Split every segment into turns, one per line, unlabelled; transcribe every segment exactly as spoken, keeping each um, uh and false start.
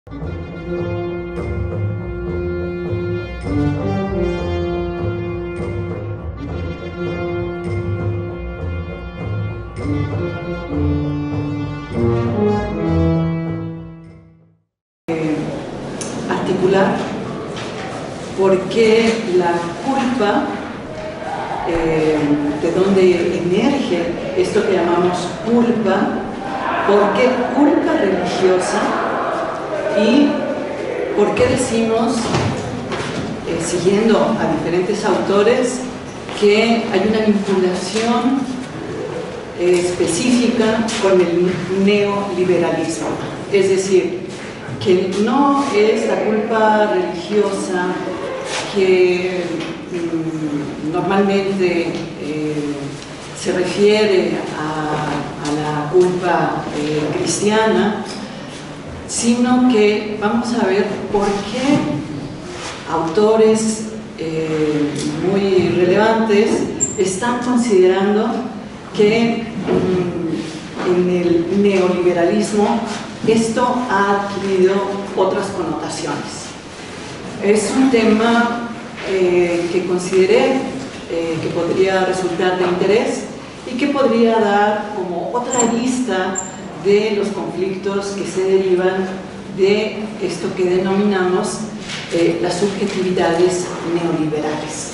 Articular por qué la culpa, eh, de dónde emerge esto que llamamos culpa, por qué culpa religiosa y por qué decimos, eh, siguiendo a diferentes autores, que hay una vinculación eh, específica con el neoliberalismo. Es decir, que no es la culpa religiosa que mm, normalmente eh, se refiere a, a la culpa eh, cristiana, sino que vamos a ver por qué autores eh, muy relevantes están considerando que mm, en el neoliberalismo esto ha adquirido otras connotaciones. Es un tema eh, que consideré eh, que podría resultar de interés y que podría dar como otra lista de los conflictos que se derivan de esto que denominamos eh, las subjetividades neoliberales.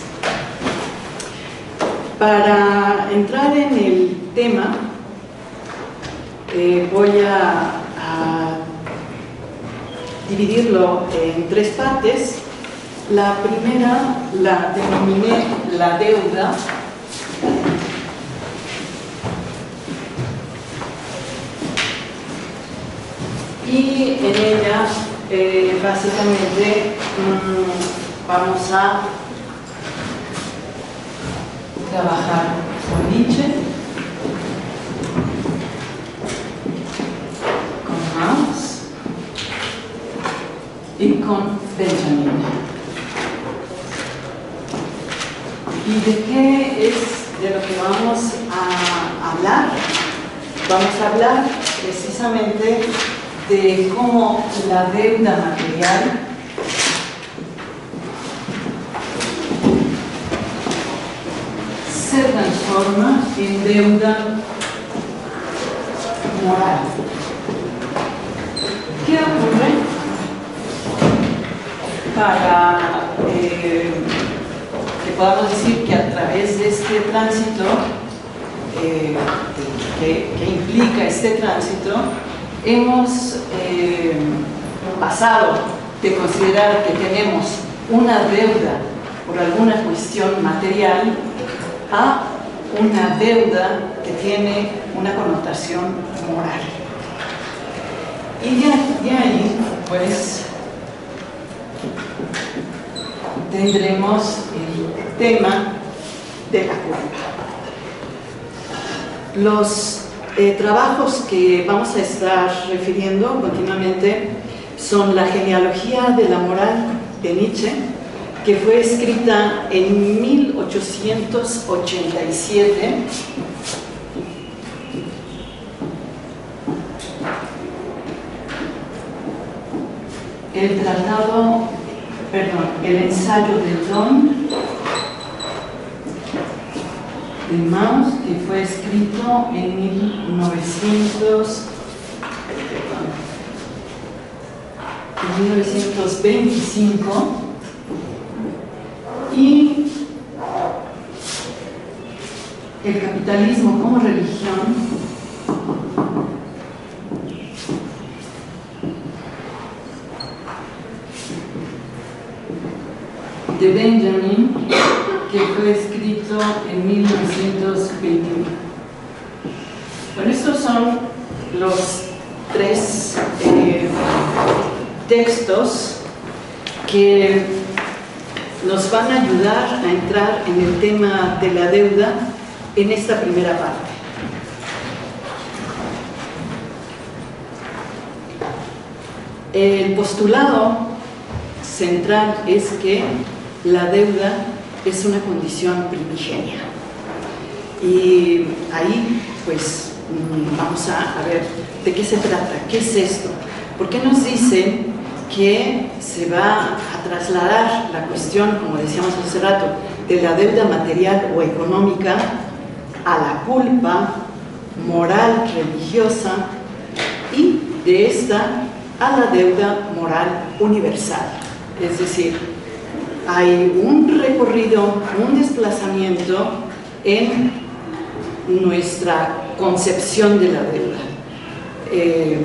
Para entrar en el tema, eh, voy a a dividirlo en tres partes. La primera la denominé la deuda, y en ella eh, básicamente mmm, vamos a trabajar con Nietzsche, y con Benjamin. ¿Y de qué es de lo que vamos a hablar? Vamos a hablar precisamente de cómo la deuda material se transforma en deuda moral. ¿Qué ocurre para eh, que podamos decir que a través de este tránsito, eh, que, que implica este tránsito, hemos eh, pasado de considerar que tenemos una deuda por alguna cuestión material a una deuda que tiene una connotación moral? Y de, de ahí, pues, tendremos el tema de la culpa. Los eh, trabajos que vamos a estar refiriendo continuamente son la genealogía de la moral de Nietzsche, que fue escrita en mil ochocientos ochenta y siete, el tratado Perdón, el ensayo de Don de Mauss, que fue escrito en mil novecientos veinticinco, y el capitalismo como religión de Benjamin, que fue escrito en mil novecientos veintiuno. Bueno, estos son los tres eh, textos que nos van a ayudar a entrar en el tema de la deuda en esta primera parte. El postulado central es que la deuda es una condición primigenia. Y ahí, pues, vamos a, a ver de qué se trata, qué es esto. ¿Por qué nos dicen que se va a trasladar la cuestión, como decíamos hace rato, de la deuda material o económica a la culpa moral religiosa y de esta a la deuda moral universal. Es decir, hay un recorrido, un desplazamiento en nuestra concepción de la deuda. Eh,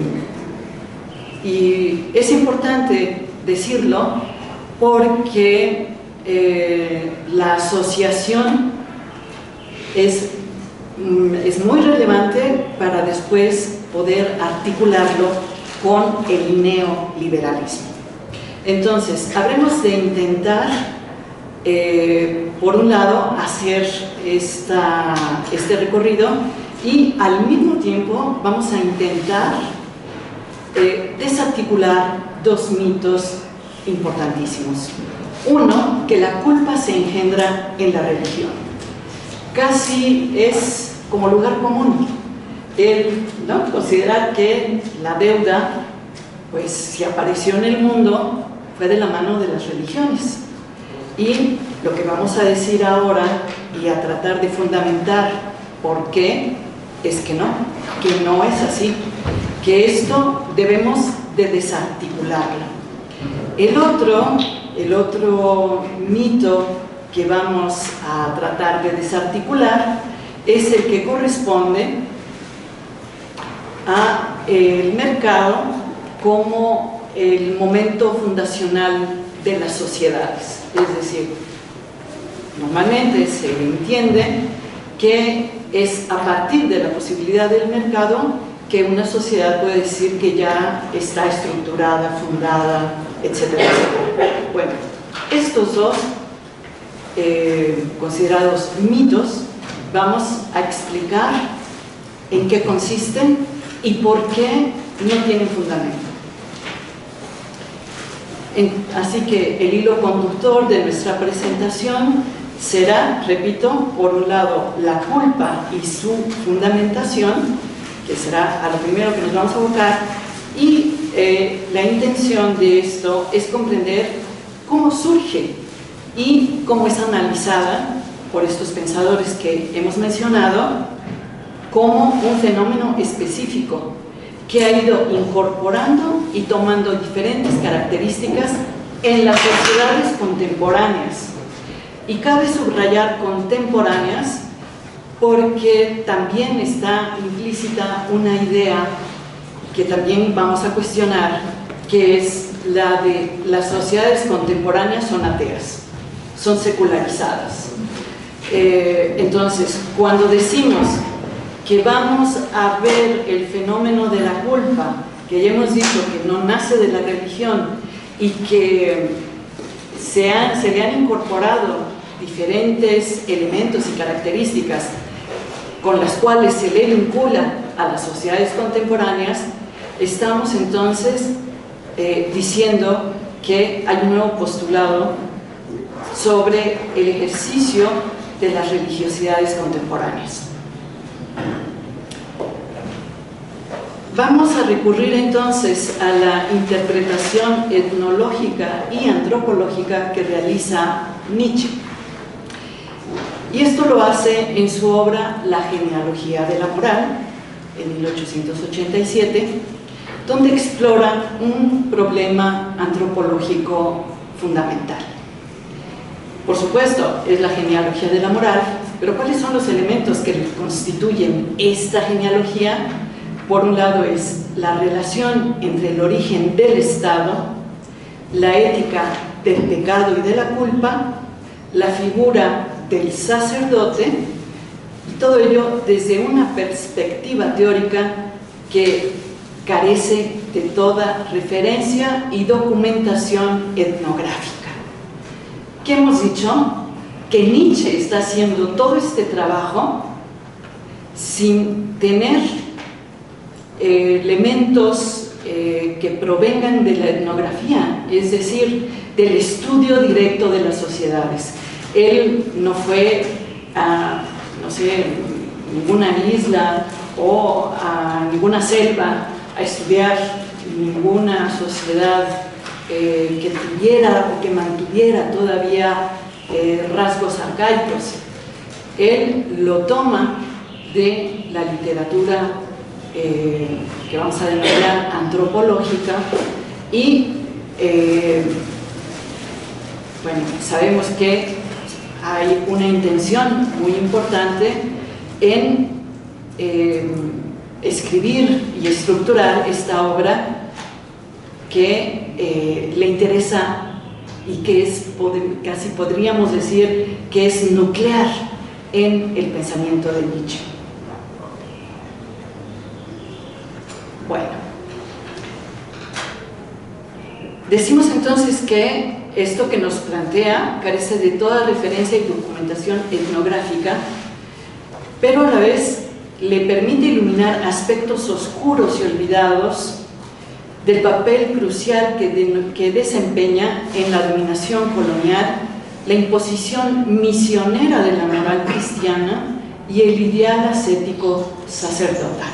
y es importante decirlo porque eh, la asociación es, es muy relevante para después poder articularlo con el neoliberalismo. Entonces, habremos de intentar, eh, por un lado, hacer esta, este recorrido y al mismo tiempo vamos a intentar eh, desarticular dos mitos importantísimos. Uno, que la culpa se engendra en la religión. Casi es como lugar común el, ¿no?, considerar que la deuda, pues si apareció en el mundo, fue de la mano de las religiones. Y lo que vamos a decir ahora y a tratar de fundamentar por qué, es que no, que no es así, que esto debemos de desarticularlo. El otro, el otro mito que vamos a tratar de desarticular es el que corresponde al mercado como el momento fundacional de las sociedades. Es decir, normalmente se entiende que es a partir de la posibilidad del mercado que una sociedad puede decir que ya está estructurada, fundada, etcétera, etcétera. Bueno, estos dos eh, considerados mitos vamos a explicar en qué consisten y por qué no tienen fundamento. Así que el hilo conductor de nuestra presentación será, repito, por un lado la culpa y su fundamentación, que será a lo primero que nos vamos a abocar, y eh, la intención de esto es comprender cómo surge y cómo es analizada por estos pensadores que hemos mencionado como un fenómeno específico que ha ido incorporando y tomando diferentes características en las sociedades contemporáneas. Y cabe subrayar contemporáneas porque también está implícita una idea que también vamos a cuestionar, que es la de las sociedades contemporáneas son ateas, son secularizadas. Eh, entonces, cuando decimos que vamos a ver el fenómeno de la culpa, que ya hemos dicho que no nace de la religión y que se, han, se le han incorporado diferentes elementos y características con las cuales se le vincula a las sociedades contemporáneas, estamos entonces eh, diciendo que hay un nuevo postulado sobre el ejercicio de las religiosidades contemporáneas. Vamos a recurrir entonces a la interpretación etnológica y antropológica que realiza Nietzsche. Y esto lo hace en su obra La genealogía de la moral, en mil ochocientos ochenta y siete, donde explora un problema antropológico fundamental. Por supuesto, es la genealogía de la moral, pero ¿cuáles son los elementos que constituyen esta genealogía? Por un lado es la relación entre el origen del Estado, la ética del pecado y de la culpa, la figura del sacerdote, y todo ello desde una perspectiva teórica que carece de toda referencia y documentación etnográfica. ¿Qué hemos dicho? Que Nietzsche está haciendo todo este trabajo sin tener eh, elementos eh, que provengan de la etnografía, es decir, del estudio directo de las sociedades. Él no fue a, no sé, ninguna isla o a ninguna selva a estudiar ninguna sociedad eh, que tuviera o que mantuviera todavía eh, rasgos arcaicos. Él lo toma de la literatura eh, que vamos a denominar antropológica y eh, bueno, sabemos que hay una intención muy importante en eh, escribir y estructurar esta obra que eh, le interesa y que es, casi podríamos decir, que es nuclear en el pensamiento de Nietzsche. Bueno, decimos entonces que esto que nos plantea carece de toda referencia y documentación etnográfica, pero a la vez le permite iluminar aspectos oscuros y olvidados del papel crucial que, de, que desempeña en la dominación colonial, la imposición misionera de la moral cristiana y el ideal ascético sacerdotal.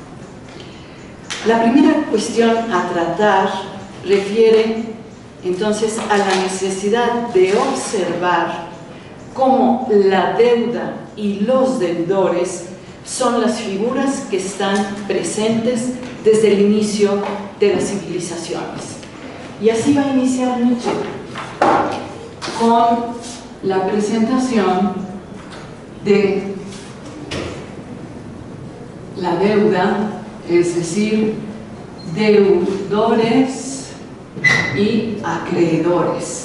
La primera cuestión a tratar refiere entonces a la necesidad de observar cómo la deuda y los deudores son las figuras que están presentes desde el inicio de las civilizaciones. Y así va a iniciar Nietzsche con la presentación de la deuda, es decir, deudores y acreedores.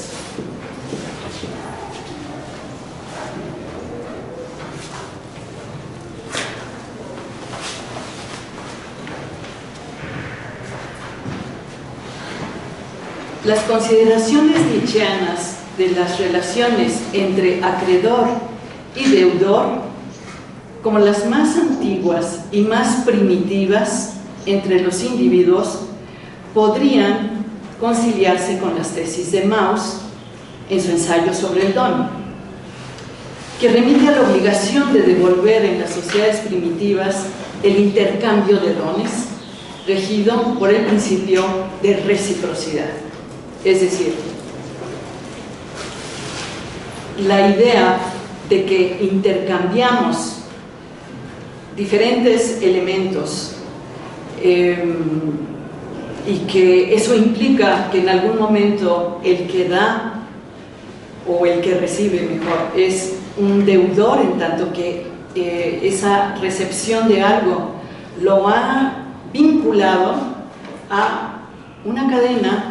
Las consideraciones nietzscheanas de las relaciones entre acreedor y deudor, como las más antiguas y más primitivas entre los individuos, podrían conciliarse con las tesis de Mauss en su ensayo sobre el don, que remite a la obligación de devolver en las sociedades primitivas el intercambio de dones, regido por el principio de reciprocidad. Es decir, la idea de que intercambiamos diferentes elementos eh, y que eso implica que en algún momento el que da o el que recibe, mejor, es un deudor, en tanto que eh, esa recepción de algo lo ha vinculado a una cadena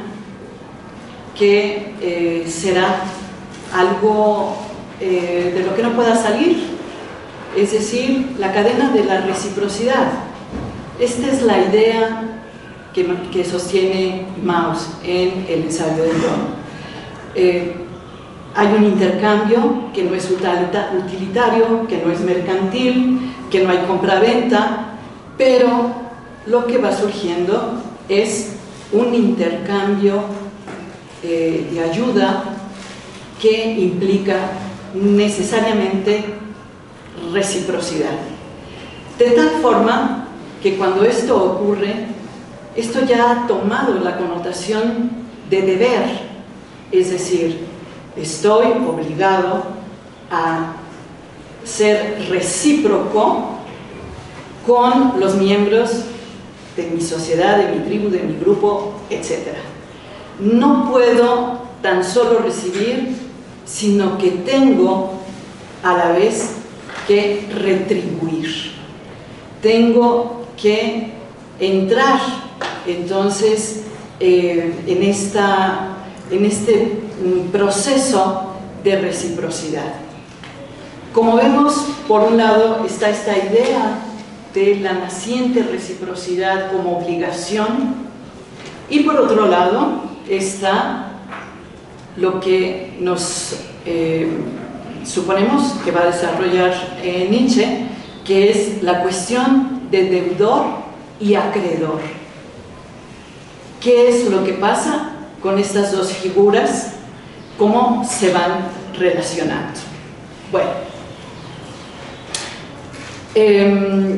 que eh, será algo eh, de lo que no pueda salir, es decir, la cadena de la reciprocidad. Esta es la idea que, que sostiene Mauss en el ensayo del don. Eh, hay un intercambio que no es utilitario, que no es mercantil, que no hay compra-venta, pero lo que va surgiendo es un intercambio Eh, de ayuda que implica necesariamente reciprocidad. De tal forma que cuando esto ocurre, esto ya ha tomado la connotación de deber, es decir, estoy obligado a ser recíproco con los miembros de mi sociedad, de mi tribu, de mi grupo, etcétera. No puedo tan solo recibir, sino que tengo a la vez que retribuir. Tengo que entrar entonces eh, en, esta, en este proceso de reciprocidad. Como vemos, por un lado está esta idea de la naciente reciprocidad como obligación, y por otro lado está lo que nos eh, suponemos que va a desarrollar eh, Nietzsche, que es la cuestión de deudor y acreedor. ¿Qué es lo que pasa con estas dos figuras? ¿Cómo se van relacionando? Bueno, eh,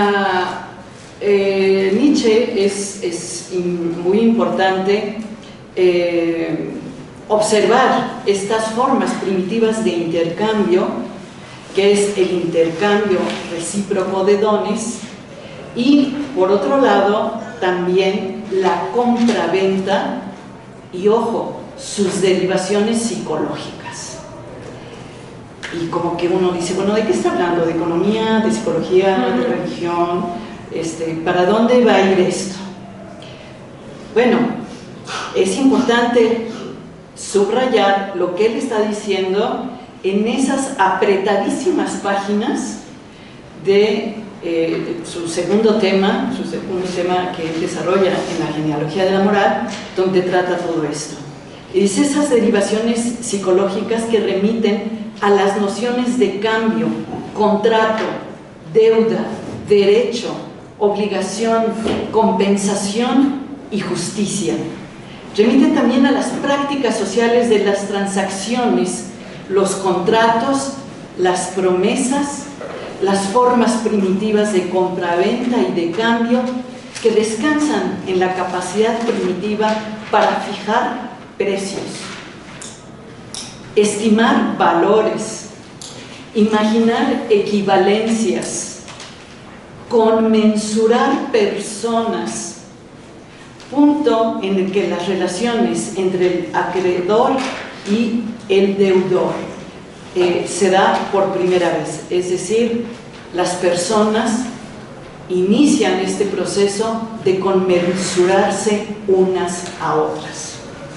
para eh, Nietzsche es, es muy importante eh, observar estas formas primitivas de intercambio, que es el intercambio recíproco de dones, y por otro lado también la compraventa y, ojo, sus derivaciones psicológicas. Y como que uno dice, bueno, ¿de qué está hablando? ¿De economía, de psicología, de religión? Este, ¿para dónde va a ir esto? Bueno, es importante subrayar lo que él está diciendo en esas apretadísimas páginas de eh, su segundo tema, su segundo tema que él desarrolla en la genealogía de la moral, donde trata todo esto. Y dice esas derivaciones psicológicas que remiten a las nociones de cambio, contrato, deuda, derecho, obligación, compensación y justicia. Remiten también a las prácticas sociales de las transacciones, los contratos, las promesas, las formas primitivas de compraventa y de cambio que descansan en la capacidad primitiva para fijar precios, estimar valores, imaginar equivalencias, conmensurar personas, punto en el que las relaciones entre el acreedor y el deudor eh, se da por primera vez, es decir, las personas inician este proceso de conmensurarse unas a otras.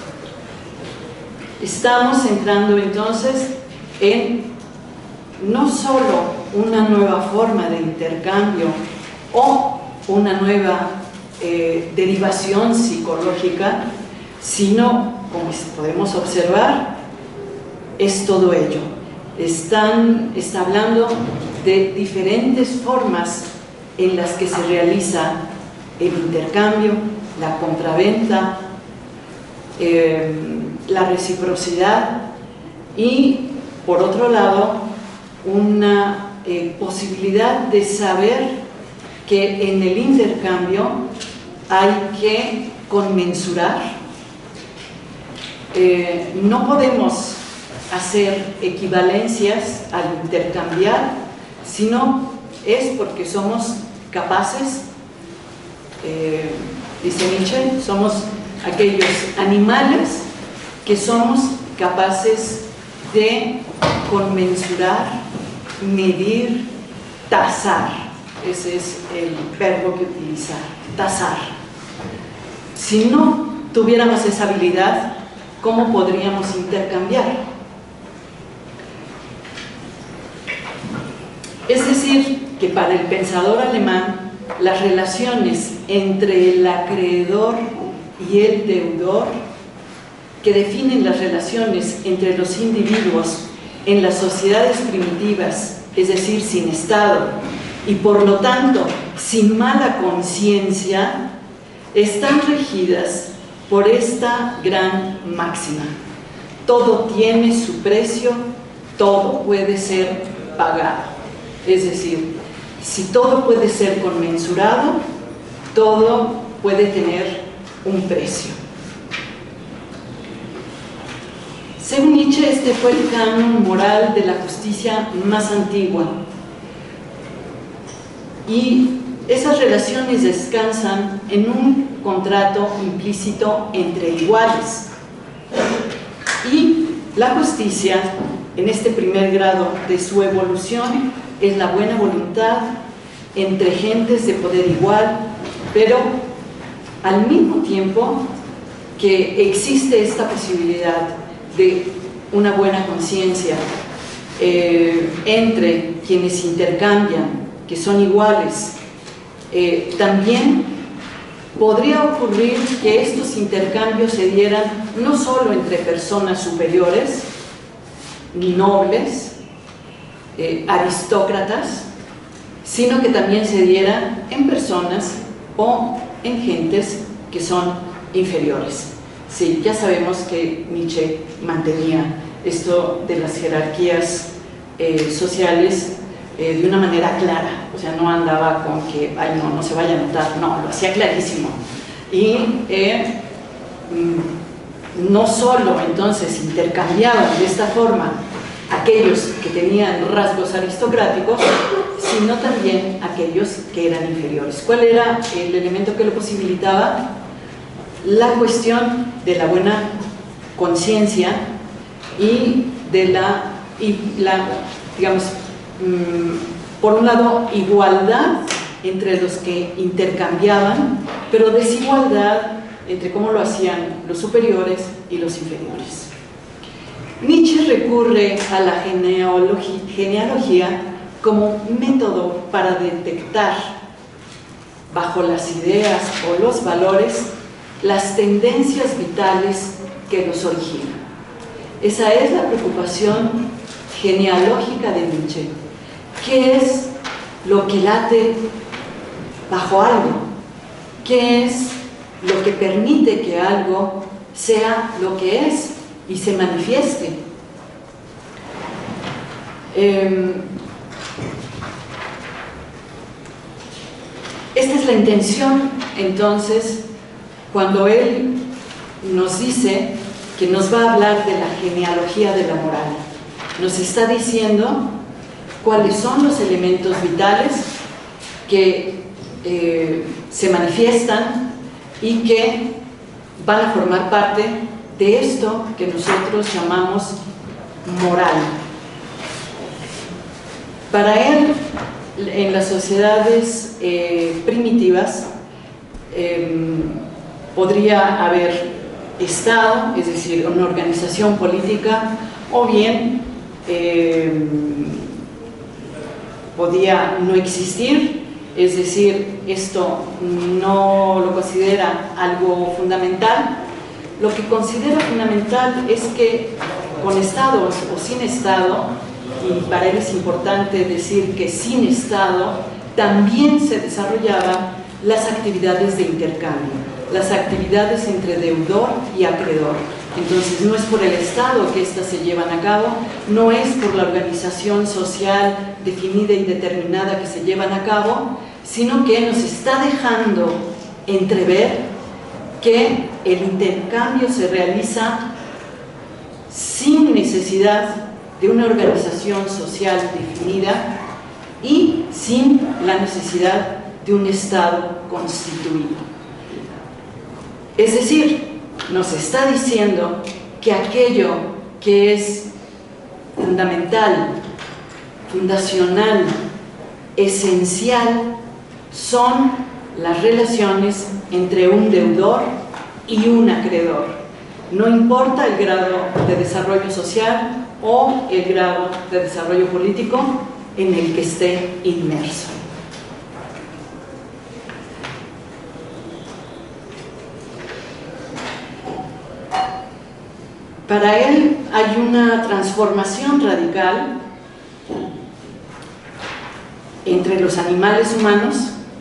Estamos entrando entonces en no solo una nueva forma de intercambio o una nueva eh, derivación psicológica, sino, como podemos observar, es todo ello. Están, está hablando de diferentes formas en las que se realiza el intercambio, la compraventa, eh, la reciprocidad y, por otro lado, una eh, posibilidad de saber que en el intercambio hay que conmensurar. Eh, no podemos hacer equivalencias al intercambiar, sino es porque somos capaces, eh, dice Nietzsche, somos aquellos animales que somos capaces de conmensurar, medir, tasar. Ese es el verbo que utiliza, tasar. Si no tuviéramos esa habilidad, ¿cómo podríamos intercambiar? Es decir, que para el pensador alemán, las relaciones entre el acreedor y el deudor, que definen las relaciones entre los individuos en las sociedades primitivas, es decir, sin Estado, y por lo tanto sin mala conciencia, están regidas por esta gran máxima: todo tiene su precio, todo puede ser pagado. Es decir, si todo puede ser conmensurado, todo puede tener un precio. Según Nietzsche, este fue el canon moral de la justicia más antigua. Y esas relaciones descansan en un contrato implícito entre iguales. Y la justicia, en este primer grado de su evolución, es la buena voluntad entre gentes de poder igual, pero al mismo tiempo que existe esta posibilidad de una buena conciencia eh, entre quienes intercambian, que son iguales, eh, también podría ocurrir que estos intercambios se dieran no solo entre personas superiores, nobles, eh, aristócratas, sino que también se dieran en personas o en gentes que son inferiores. Sí, ya sabemos que Nietzsche mantenía esto de las jerarquías eh, sociales eh, de una manera clara, o sea, no andaba con que, ay, no, no se vaya a notar, no, lo hacía clarísimo. Y eh, no solo entonces intercambiaban de esta forma aquellos que tenían rasgos aristocráticos, sino también aquellos que eran inferiores. ¿Cuál era el elemento que lo posibilitaba? La cuestión de la buena conciencia y de la, y la, digamos, mmm, por un lado, igualdad entre los que intercambiaban, pero desigualdad entre cómo lo hacían los superiores y los inferiores. Nietzsche recurre a la genealogía, genealogía como método para detectar, bajo las ideas o los valores, las tendencias vitales que los originan. Esa es la preocupación genealógica de Nietzsche. ¿Qué es lo que late bajo algo? ¿Qué es lo que permite que algo sea lo que es y se manifieste? Eh, esta es la intención, entonces, cuando él nos dice que nos va a hablar de la genealogía de la moral. Nos está diciendo cuáles son los elementos vitales que eh, se manifiestan y que van a formar parte de esto que nosotros llamamos moral. Para él, en las sociedades eh, primitivas, eh, podría haber Estado, es decir, una organización política, o bien eh, podía no existir, es decir, esto no lo considera algo fundamental. Lo que considera fundamental es que con Estado o sin Estado, y para él es importante decir que sin Estado también se desarrollaban las actividades de intercambio, las actividades entre deudor y acreedor. Entonces no es por el Estado que éstas se llevan a cabo, no es por la organización social definida y determinada que se llevan a cabo, sino que nos está dejando entrever que el intercambio se realiza sin necesidad de una organización social definida y sin la necesidad de un Estado constituido. Es decir, nos está diciendo que aquello que es fundamental, fundacional, esencial, son las relaciones entre un deudor y un acreedor. No importa el grado de desarrollo social o el grado de desarrollo político en el que esté inmerso. Para él hay una transformación radical entre los animales humanos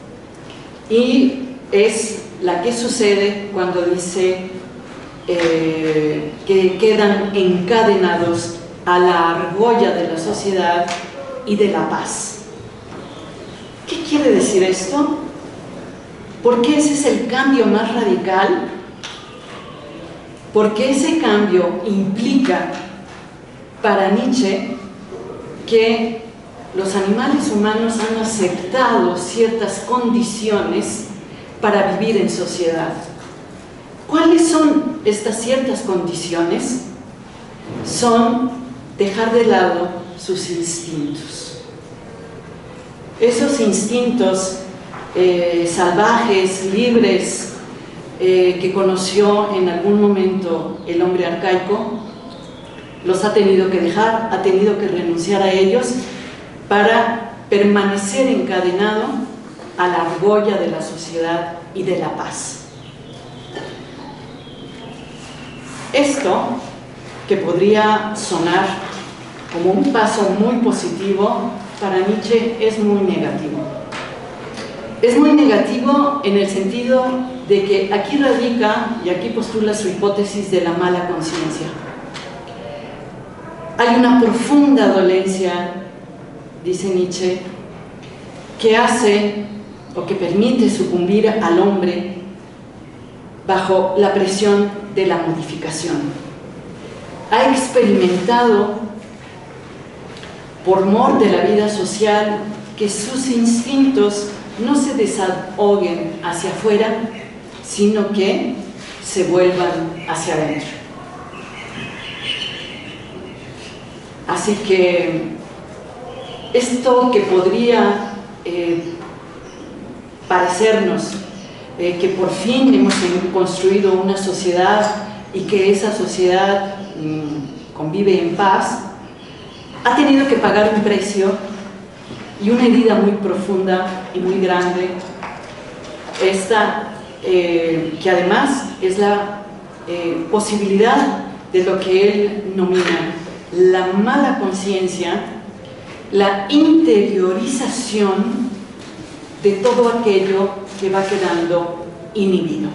y es la que sucede cuando dice eh, que quedan encadenados a la argolla de la sociedad y de la paz. ¿Qué quiere decir esto? Porque ese es el cambio más radical. Porque ese cambio implica para Nietzsche que los animales humanos han aceptado ciertas condiciones para vivir en sociedad. ¿Cuáles son estas ciertas condiciones? Son dejar de lado sus instintos. Esos instintos eh, salvajes, libres, Eh, que conoció en algún momento el hombre arcaico, los ha tenido que dejar, ha tenido que renunciar a ellos para permanecer encadenado a la argolla de la sociedad y de la paz. Esto, que podría sonar como un paso muy positivo, para Nietzsche es muy negativo. Es muy negativo en el sentido de que aquí radica, y aquí postula su hipótesis de la mala conciencia. Hay una profunda dolencia, dice Nietzsche, que hace o que permite sucumbir al hombre bajo la presión de la modificación. Ha experimentado, por mor de la vida social, que sus instintos no se desahoguen hacia afuera, sino que se vuelvan hacia adentro. Así que esto que podría eh, parecernos eh, que por fin hemos construido una sociedad y que esa sociedad mmm, convive en paz, ha tenido que pagar un precio y una herida muy profunda y muy grande, esta eh, que además es la eh, posibilidad de lo que él denomina la mala conciencia, la interiorización de todo aquello que va quedando inhibido.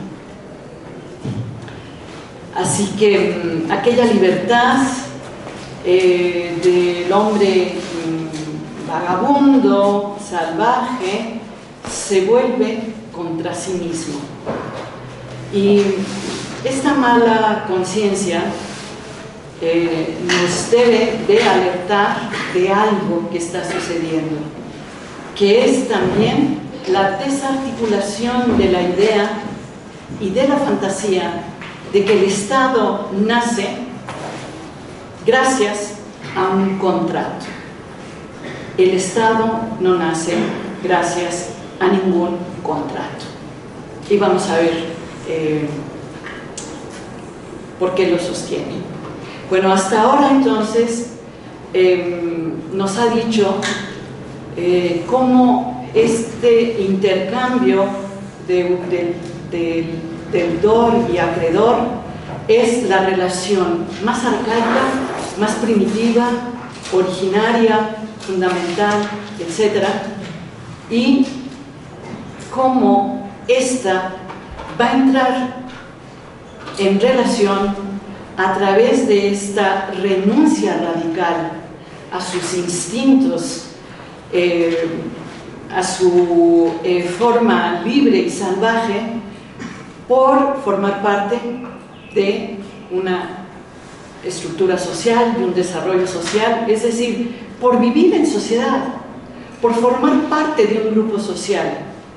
Así que aquella libertad eh, del hombre mm, vagabundo, salvaje, se vuelve contra sí mismo. Y esta mala conciencia eh, nos debe de alertar de algo que está sucediendo, que es también la desarticulación de la idea y de la fantasía de que el Estado nace gracias a un contrato. El Estado no nace gracias a ningún contrato. Y vamos a ver eh, por qué lo sostiene. Bueno, hasta ahora entonces eh, nos ha dicho eh, cómo este intercambio de, de, de, del dor y acreedor es la relación más arcaica, más primitiva, originaria, fundamental, etcétera, y cómo esta va a entrar en relación a través de esta renuncia radical a sus instintos, eh, a su eh, forma libre y salvaje, por formar parte de una estructura social, de un desarrollo social, es decir, por vivir en sociedad, por formar parte de un grupo social.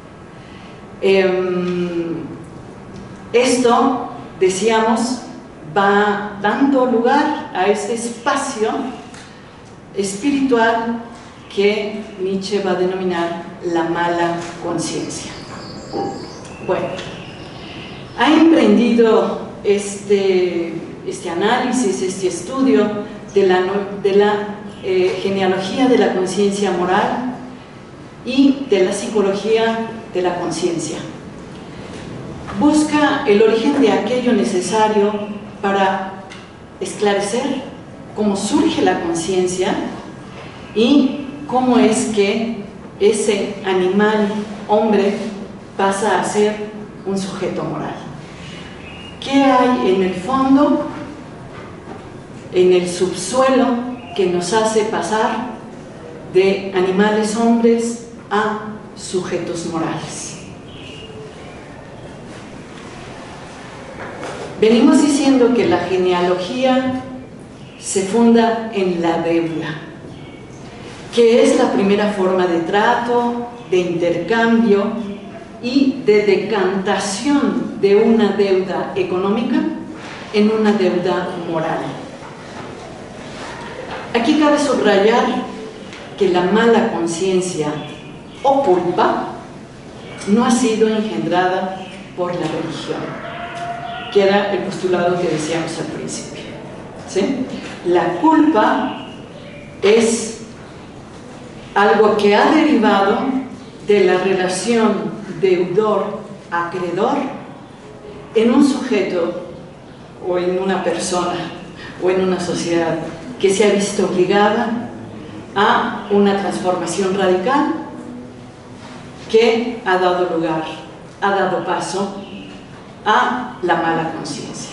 Eh, esto, decíamos, va dando lugar a este espacio espiritual que Nietzsche va a denominar la mala conciencia. Bueno, ha emprendido este, este análisis, este estudio de la, de la eh, genealogía de la conciencia moral y de la psicología de la conciencia. Busca el origen de aquello necesario para esclarecer cómo surge la conciencia y cómo es que ese animal hombre pasa a ser un sujeto moral. ¿Qué hay en el fondo, en el subsuelo, que nos hace pasar de animales hombres a sujetos morales? Venimos diciendo que la genealogía se funda en la deuda, que es la primera forma de trato, de intercambio y de decantación de una deuda económica en una deuda moral. Aquí cabe subrayar que la mala conciencia o culpa no ha sido engendrada por la religión, que era el postulado que decíamos al principio, ¿sí? La culpa es algo que ha derivado de la relación deudor-acreedor en un sujeto o en una persona o en una sociedad que se ha visto obligada a una transformación radical que ha dado lugar, ha dado paso a la mala conciencia.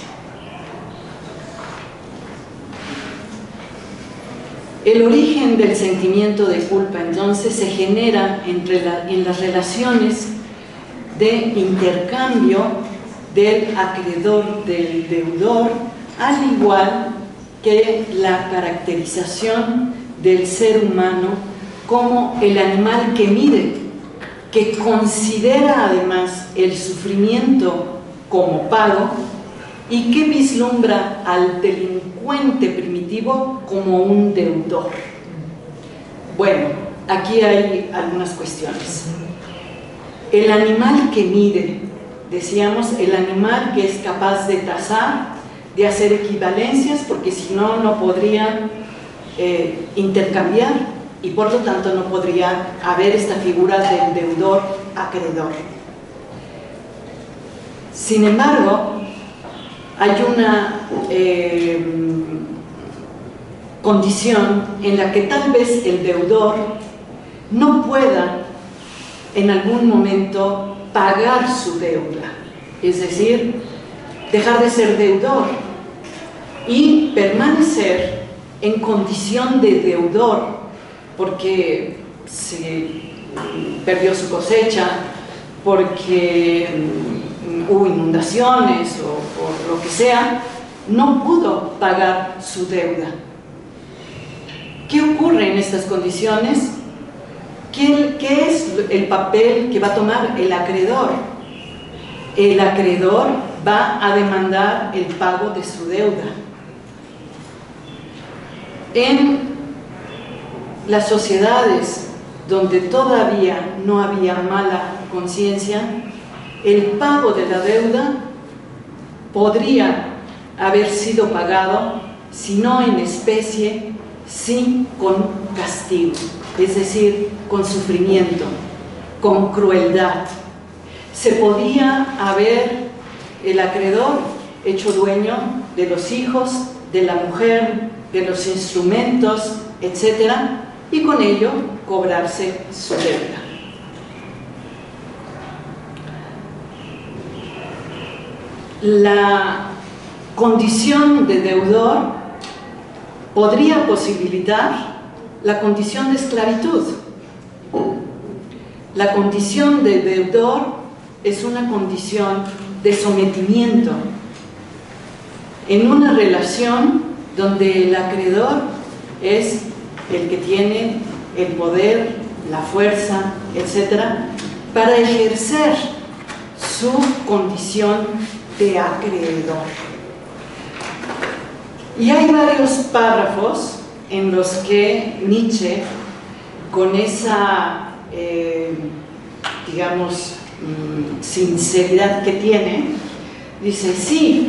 El origen del sentimiento de culpa entonces se genera entre la, en las relaciones de intercambio del acreedor, del deudor, al igual que la caracterización del ser humano como el animal que mide, que considera además el sufrimiento como pago y que vislumbra al delincuente primitivo como un deudor. Bueno, aquí hay algunas cuestiones. El animal que mide, decíamos, el animal que es capaz de tasar, de hacer equivalencias, porque si no, no podrían eh, intercambiar y por lo tanto no podría haber esta figura del deudor-acreedor. Sin embargo, hay una eh, condición en la que tal vez el deudor no pueda en algún momento pagar su deuda, es decir, dejar de ser deudor y permanecer en condición de deudor porque se perdió su cosecha, porque hubo inundaciones o por lo que sea, no pudo pagar su deuda. ¿Qué ocurre en estas condiciones? ¿Qué, qué es el papel que va a tomar el acreedor? El acreedor va a demandar el pago de su deuda. En las sociedades donde todavía no había mala conciencia, el pago de la deuda podría haber sido pagado, si no en especie, sí con castigo, es decir, con sufrimiento, con crueldad. Se podía haber el acreedor hecho dueño de los hijos, de la mujer, de los instrumentos, etcétera, y con ello cobrarse su deuda. La condición de deudor podría posibilitar la condición de esclavitud. La condición de deudor es una condición de sometimiento en una relación donde el acreedor es el que tiene el poder, la fuerza, etcétera, para ejercer su condición de acreedor. Y hay varios párrafos en los que Nietzsche, con esa, eh, digamos, mmm, sinceridad que tiene, dice, sí,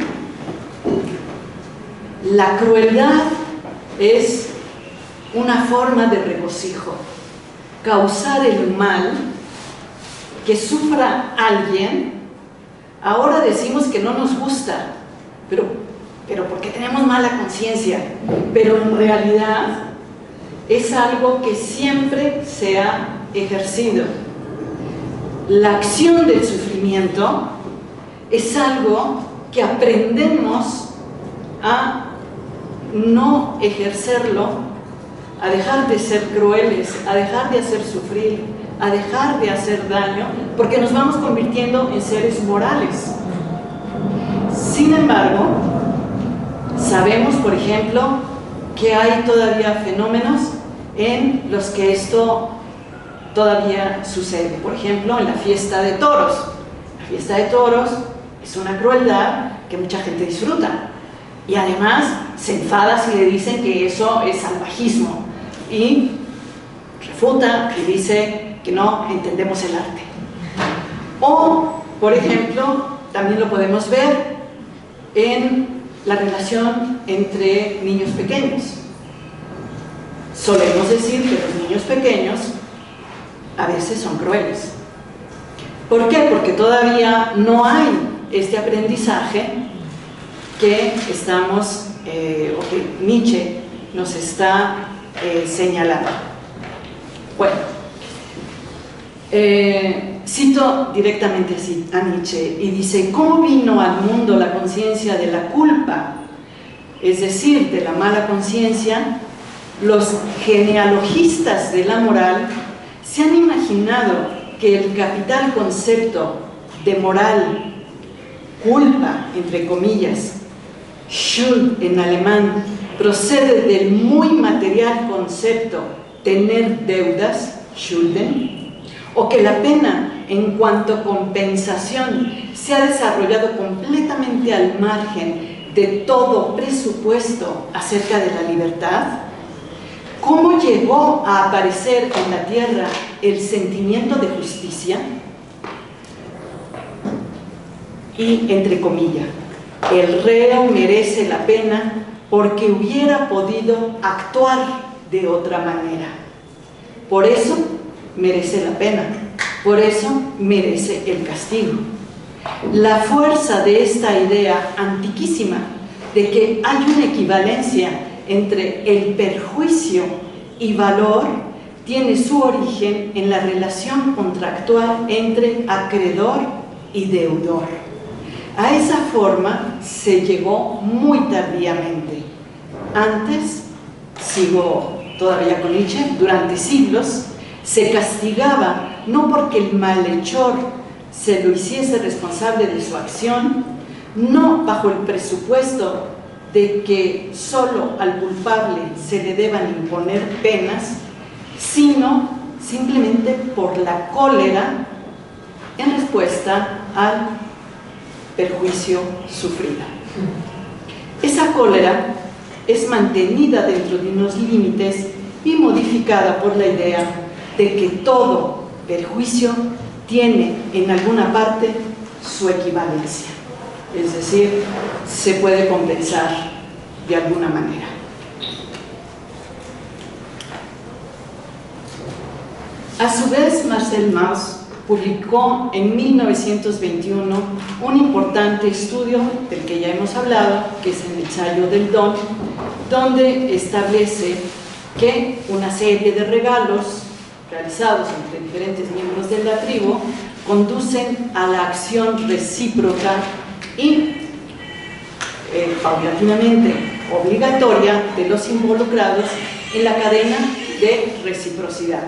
la crueldad es una forma de regocijo. Causar el mal que sufra alguien, ahora decimos que no nos gusta, pero, pero porque tenemos mala conciencia, pero en realidad es algo que siempre se ha ejercido. La acción del sufrimiento es algo que aprendemos a no ejercerlo, a dejar de ser crueles, a dejar de hacer sufrir, a dejar de hacer daño, porque nos vamos convirtiendo en seres morales. Sin embargo, sabemos, por ejemplo, que hay todavía fenómenos en los que esto todavía sucede. Por ejemplo, en la fiesta de toros. La fiesta de toros es una crueldad que mucha gente disfruta. Y además se enfada si le dicen que eso es salvajismo. Y refuta y dice que no entendemos el arte. O, por ejemplo, también lo podemos ver en la relación entre niños pequeños. Solemos decir que los niños pequeños a veces son crueles. ¿Por qué? Porque todavía no hay este aprendizaje que estamos, eh, o que Nietzsche nos está eh, señalando. Bueno, eh, cito directamente así a Nietzsche y dice: ¿cómo vino al mundo la conciencia de la culpa? Es decir, de la mala conciencia. Los genealogistas de la moral se han imaginado que el capital concepto de moral culpa, entre comillas, Schuld en alemán, procede del muy material concepto tener deudas, Schulden, o que la pena en cuanto a compensación se ha desarrollado completamente al margen de todo presupuesto acerca de la libertad. ¿Cómo llegó a aparecer en la tierra el sentimiento de justicia? Y, entre comillas, el reo merece la pena porque hubiera podido actuar de otra manera. Por eso merece la pena, por eso merece el castigo. La fuerza de esta idea antiquísima de que hay una equivalencia entre el perjuicio y valor tiene su origen en la relación contractual entre acreedor y deudor. A esa forma se llegó muy tardíamente. Antes, sigo todavía con Nietzsche, durante siglos se castigaba no porque el malhechor se lo hiciese responsable de su acción, no bajo el presupuesto de que solo al culpable se le deban imponer penas, sino simplemente por la cólera en respuesta al perjuicio sufrido. Esa cólera es mantenida dentro de unos límites y modificada por la idea de que todo perjuicio tiene en alguna parte su equivalencia, es decir, se puede compensar de alguna manera. A su vez, Marcel Mauss publicó en mil novecientos veintiuno un importante estudio del que ya hemos hablado, que es el ensayo del don, donde establece que una serie de regalos realizados entre diferentes miembros de la tribu conducen a la acción recíproca y eh, paulatinamente obligatoria de los involucrados en la cadena de reciprocidad.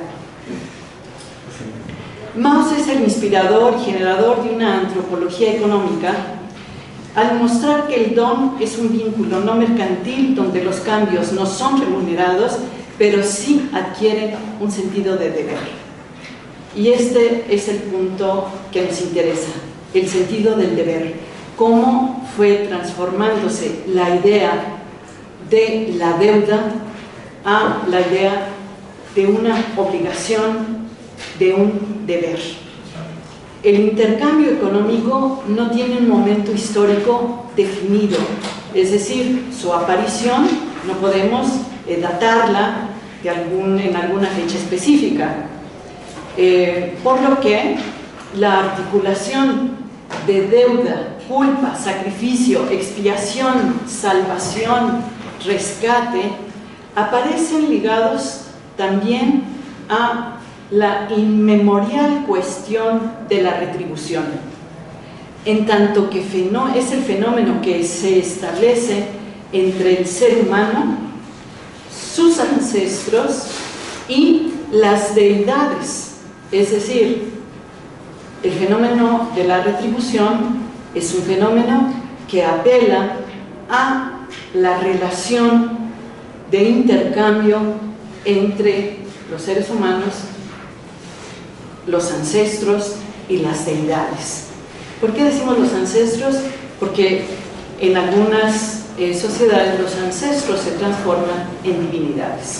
Mauss es el inspirador y generador de una antropología económica al mostrar que el don es un vínculo no mercantil donde los cambios no son remunerados, pero sí adquieren un sentido de deber. Y este es el punto que nos interesa, el sentido del deber. Cómo fue transformándose la idea de la deuda a la idea de una obligación, de un deber. El intercambio económico no tiene un momento histórico definido, es decir, su aparición no podemos eh, datarla de algún, en alguna fecha específica, eh, por lo que la articulación de deuda, culpa, sacrificio, expiación, salvación, rescate, aparecen ligados también a la inmemorial cuestión de la retribución, en tanto que es el fenómeno que se establece entre el ser humano, sus ancestros y las deidades. Es decir, el fenómeno de la retribución es un fenómeno que apela a la relación de intercambio entre los seres humanos, los ancestros y las deidades. ¿Por qué decimos los ancestros? Porque en algunas eh, sociedades los ancestros se transforman en divinidades.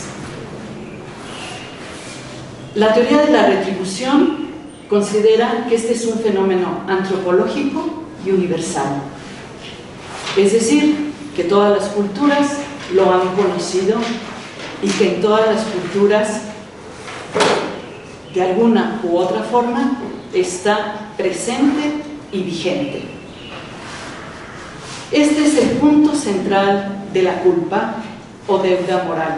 La teoría de la retribución considera que este es un fenómeno antropológico y universal. Es decir, que todas las culturas lo han conocido y que en todas las culturas de alguna u otra forma está presente y vigente. Este es el punto central de la culpa o deuda moral.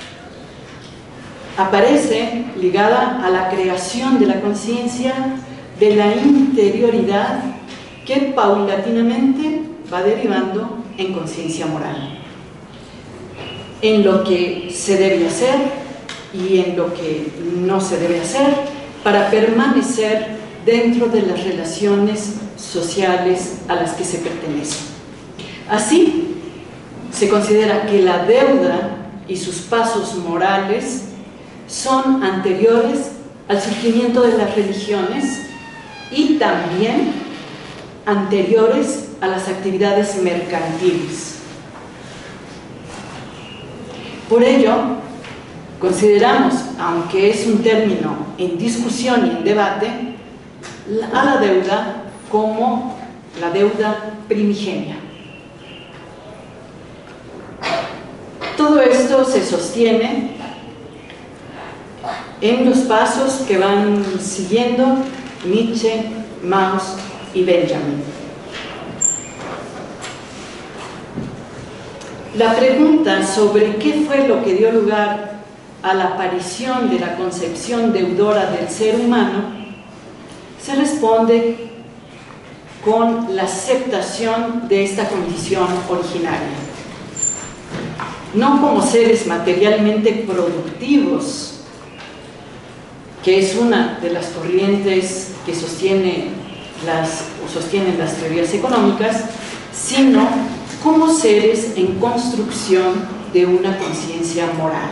Aparece ligada a la creación de la conciencia de la interioridad que paulatinamente va derivando en conciencia moral, en lo que se debe hacer y en lo que no se debe hacer para permanecer dentro de las relaciones sociales a las que se pertenece. Así, se considera que la deuda y sus pasos morales son anteriores al surgimiento de las religiones y también anteriores a las actividades mercantiles. Por ello, consideramos, aunque es un término en discusión y en debate, a la deuda como la deuda primigenia. Todo esto se sostiene en los pasos que van siguiendo Nietzsche, Mauss y Benjamin. La pregunta sobre qué fue lo que dio lugar a la aparición de la concepción deudora del ser humano se responde con la aceptación de esta condición originaria. No como seres materialmente productivos, que es una de las corrientes que sostiene las, o sostienen las teorías económicas, sino como seres en construcción de una conciencia moral.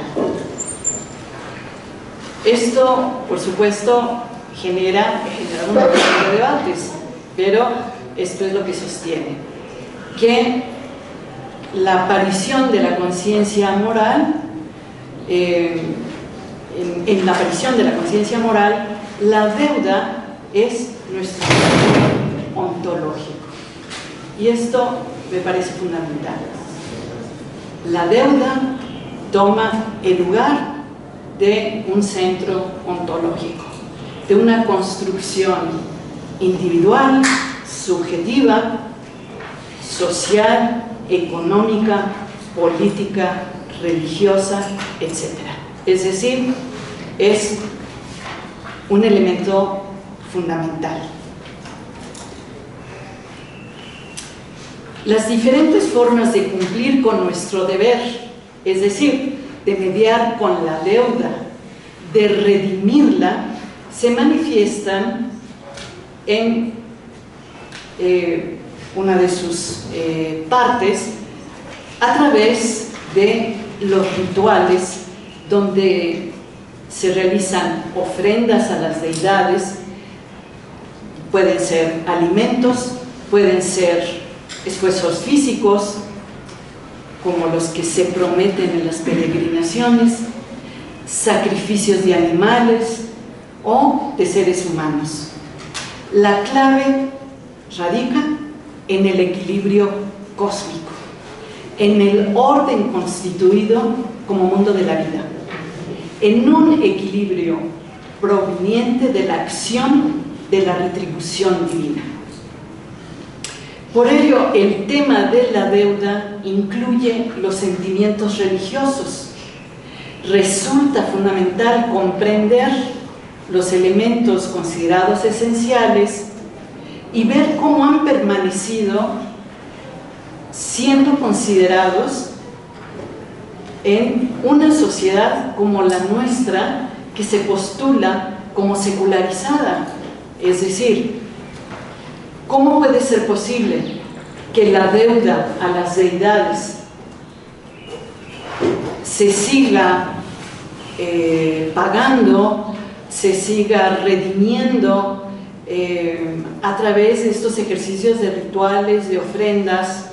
Esto, por supuesto, genera, genera una serie de debates, pero esto es lo que sostiene, que la aparición de la conciencia moral, eh, en, en la aparición de la conciencia moral, la deuda es nuestro centro ontológico. Y esto me parece fundamental. La deuda toma el lugar de un centro ontológico, de una construcción individual, subjetiva, social, económica, política, religiosa, etcétera. Es decir, es un elemento fundamental. Las diferentes formas de cumplir con nuestro deber, es decir, de mediar con la deuda, de redimirla, se manifiestan en eh, una de sus eh, partes a través de los rituales donde se realizan ofrendas a las deidades. Pueden ser alimentos, pueden ser esfuerzos físicos, como los que se prometen en las peregrinaciones, sacrificios de animales o de seres humanos. La clave radica en el equilibrio cósmico, en el orden constituido como mundo de la vida, en un equilibrio proveniente de la acción de la retribución divina. Por ello, el tema de la deuda incluye los sentimientos religiosos. Resulta fundamental comprender los elementos considerados esenciales y ver cómo han permanecido siendo considerados en una sociedad como la nuestra, que se postula como secularizada. Es decir, ¿cómo puede ser posible que la deuda a las deidades se siga eh, pagando, se siga redimiendo eh, a través de estos ejercicios de rituales, de ofrendas,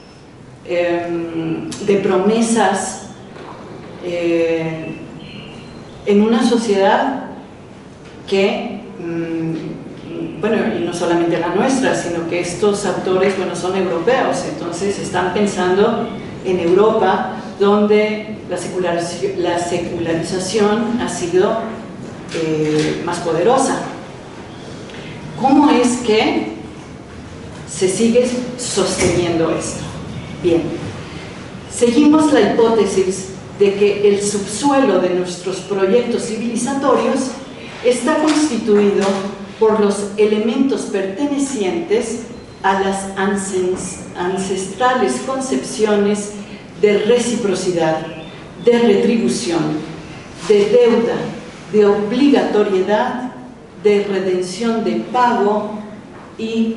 eh, de promesas, eh, en una sociedad que, mmm, bueno, y no solamente la nuestra, sino que estos autores, bueno, son europeos, entonces están pensando en Europa, donde la secularización, la secularización ha sido eh, más poderosa. ¿Cómo es que se sigue sosteniendo esto? Bien, seguimos la hipótesis de que el subsuelo de nuestros proyectos civilizatorios está constituido por los elementos pertenecientes a las ancestrales concepciones de reciprocidad, de retribución, de deuda, de obligatoriedad, de redención de pago y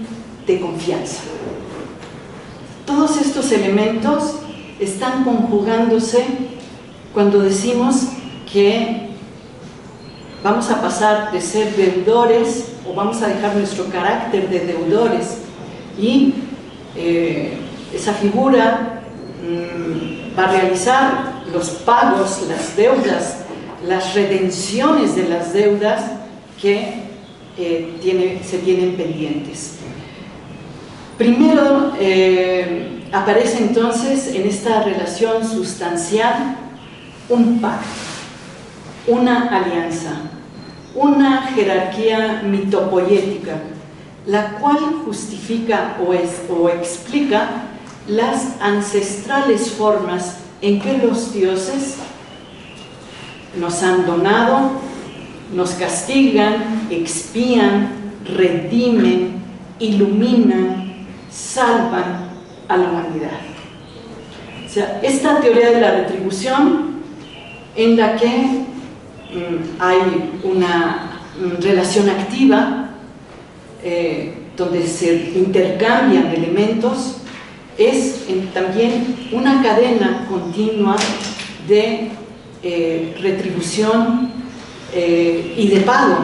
de confianza. Todos estos elementos están conjugándose cuando decimos que vamos a pasar de ser deudores, o vamos a dejar nuestro carácter de deudores, y eh, esa figura mmm, va a realizar los pagos, las deudas, las redenciones de las deudas que eh, tiene, se tienen pendientes. Primero eh, aparece entonces en esta relación sustancial un pacto, una alianza, una jerarquía mitopoética, la cual justifica o, es, o explica las ancestrales formas en que los dioses nos han donado, nos castigan, expían, redimen, iluminan, salvan a la humanidad. O sea, esta teoría de la retribución, en la que mm, hay una mm, relación activa, eh, donde se intercambian elementos, es en, también una cadena continua de eh, retribución eh, y de pago.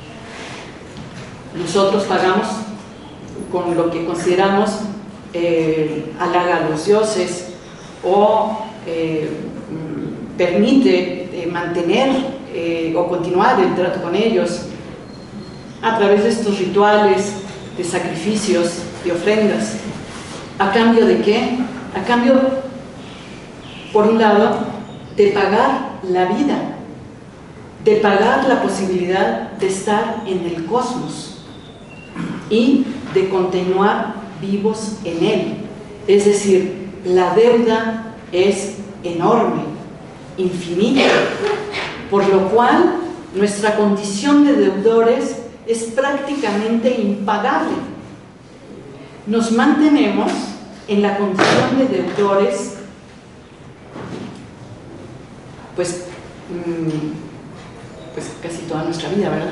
Nosotros pagamos con lo que consideramos eh, halaga a los dioses o eh, permite eh, mantener eh, o continuar el trato con ellos a través de estos rituales de sacrificios y ofrendas. ¿A cambio de qué? A cambio, por un lado, de pagar la vida, de pagar la posibilidad de estar en el cosmos y de continuar vivos en él. Es decir, la deuda es enorme, infinita, por lo cual nuestra condición de deudores es prácticamente impagable. Nos mantenemos en la condición de deudores, pues, pues casi toda nuestra vida, ¿verdad?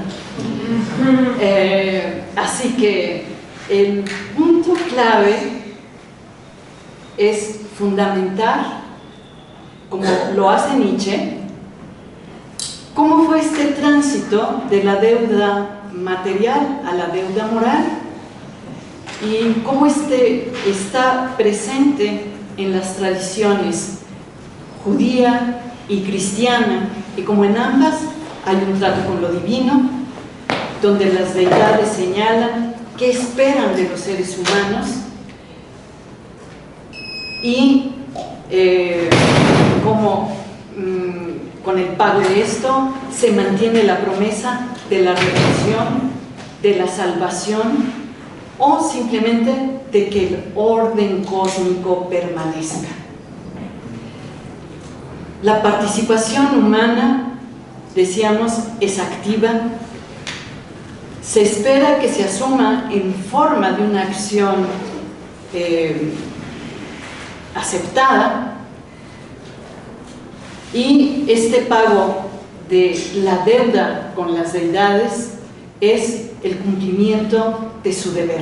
Eh, así que el punto clave es fundamentar, como lo hace Nietzsche, cómo fue este tránsito de la deuda material a la deuda moral y cómo este está presente en las tradiciones judía y cristiana, y como en ambas hay un trato con lo divino, donde las deidades señalan qué esperan de los seres humanos y eh, cómo mmm, con el pago de esto se mantiene la promesa de la redención, de la salvación, o simplemente de que el orden cósmico permanezca. La participación humana, decíamos, es activa. Se espera que se asuma en forma de una acción eh, aceptada, y este pago de la deuda con las deidades es el cumplimiento de su deber.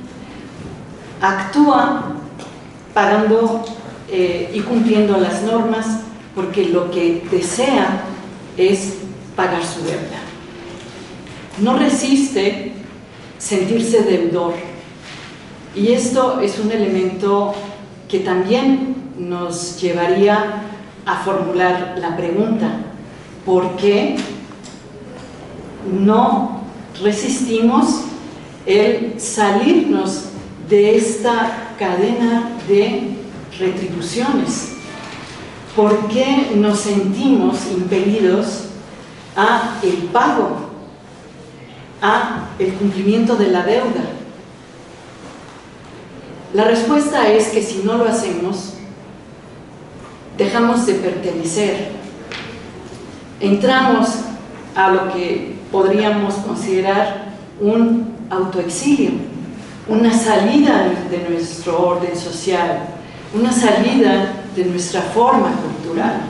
Actúa pagando eh, y cumpliendo las normas porque lo que desea es pagar su deuda. No resiste sentirse deudor, y esto es un elemento que también nos llevaría a formular la pregunta: ¿por qué no resistimos el salirnos de esta cadena de retribuciones? ¿Por qué nos sentimos impelidos a el pago, a el cumplimiento de la deuda? La respuesta es que si no lo hacemos, dejamos de pertenecer, entramos a lo que podríamos considerar un autoexilio, una salida de nuestro orden social, una salida de nuestra forma cultural.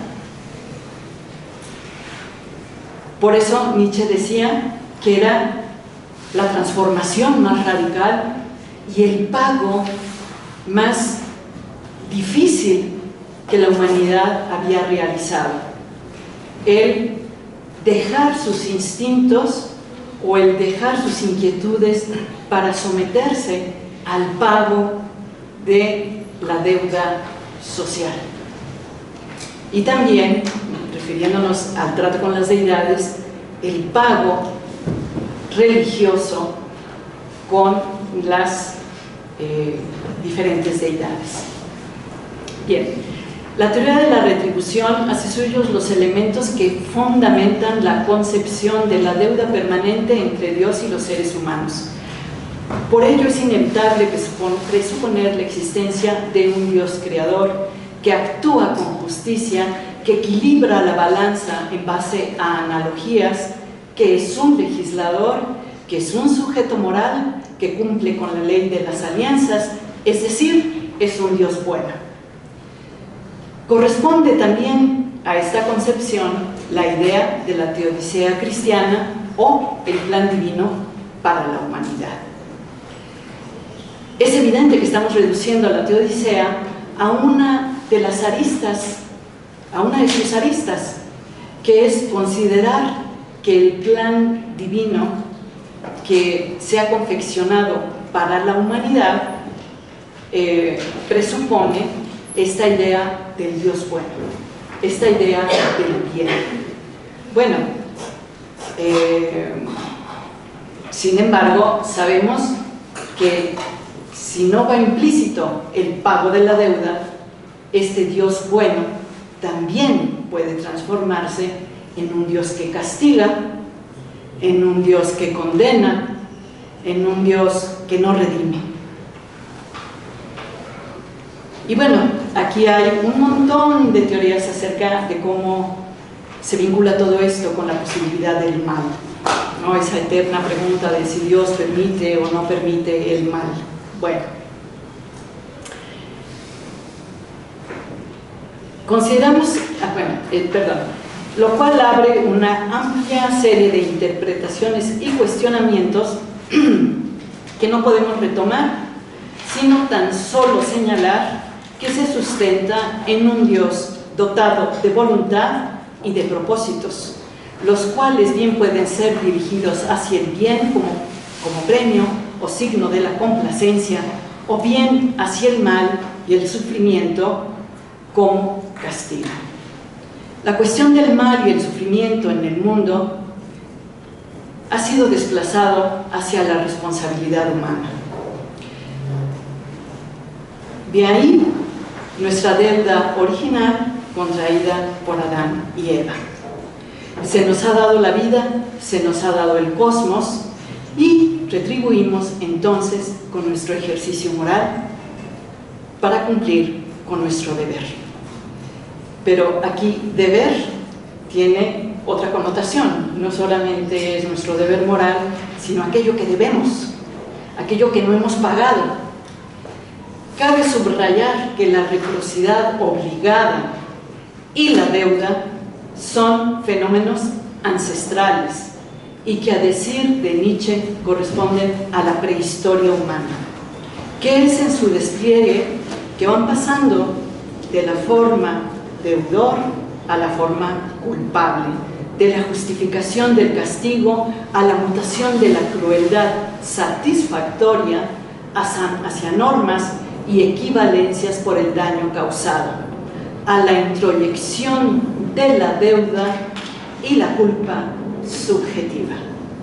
Por eso Nietzsche decía que era la transformación más radical y el pago más difícil que la humanidad había realizado: el dejar sus instintos o el dejar sus inquietudes para someterse al pago de la deuda social. Y también, refiriéndonos al trato con las deidades, el pago religioso con las eh, diferentes deidades. Bien, la teoría de la retribución hace suyos los elementos que fundamentan la concepción de la deuda permanente entre Dios y los seres humanos. Por ello es inevitable presuponer la existencia de un Dios creador que actúa con justicia, que equilibra la balanza en base a analogías, que es un legislador, que es un sujeto moral, que cumple con la ley de las alianzas, es decir, es un Dios bueno. Corresponde también a esta concepción la idea de la teodicea cristiana o el plan divino para la humanidad. Es evidente que estamos reduciendo a la teodicea a una de las aristas, a una de sus aristas, que es considerar que el plan divino que se ha confeccionado para la humanidad eh, presupone esta idea del Dios bueno, esta idea del bien. Bueno, eh, sin embargo, sabemos que si no va implícito el pago de la deuda, este Dios bueno también puede transformarse en un Dios que castiga, en un Dios que condena, en un Dios que no redime. Y bueno, aquí hay un montón de teorías acerca de cómo se vincula todo esto con la posibilidad del mal, ¿no? Esa eterna pregunta de si Dios permite o no permite el mal. Bueno, consideramos, ah, bueno, eh, perdón, lo cual abre una amplia serie de interpretaciones y cuestionamientos que no podemos retomar, sino tan solo señalar que se sustenta en un Dios dotado de voluntad y de propósitos, los cuales bien pueden ser dirigidos hacia el bien como, como premio o signo de la complacencia, o bien hacia el mal y el sufrimiento como castigo. La cuestión del mal y el sufrimiento en el mundo ha sido desplazado hacia la responsabilidad humana. De ahí nuestra deuda original contraída por Adán y Eva. Se nos ha dado la vida, se nos ha dado el cosmos y retribuimos entonces con nuestro ejercicio moral para cumplir con nuestro deber. Pero aquí deber tiene otra connotación, no solamente es nuestro deber moral, sino aquello que debemos, aquello que no hemos pagado. Cabe subrayar que la reciprocidad obligada y la deuda son fenómenos ancestrales y que, a decir de Nietzsche, corresponden a la prehistoria humana, que es en su despliegue que van pasando de la forma deudor a la forma culpable, de la justificación del castigo a la mutación de la crueldad satisfactoria hacia normas y equivalencias por el daño causado, a la introyección de la deuda y la culpa subjetiva.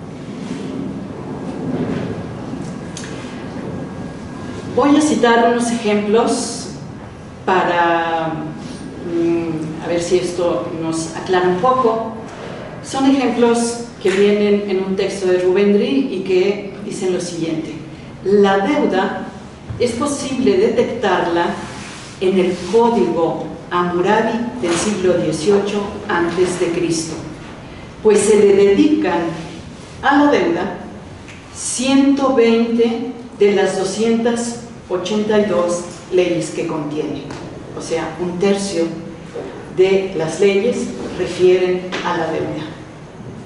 Voy a citar unos ejemplos para a ver si esto nos aclara un poco. Son ejemplos que vienen en un texto de Rubendry y que dicen lo siguiente: la deuda es posible detectarla en el código Hammurabi del siglo dieciocho antes de Cristo, pues se le dedican a la deuda ciento veinte de las doscientas ochenta y dos leyes que contiene. O sea, un tercio de las leyes refieren a la deuda.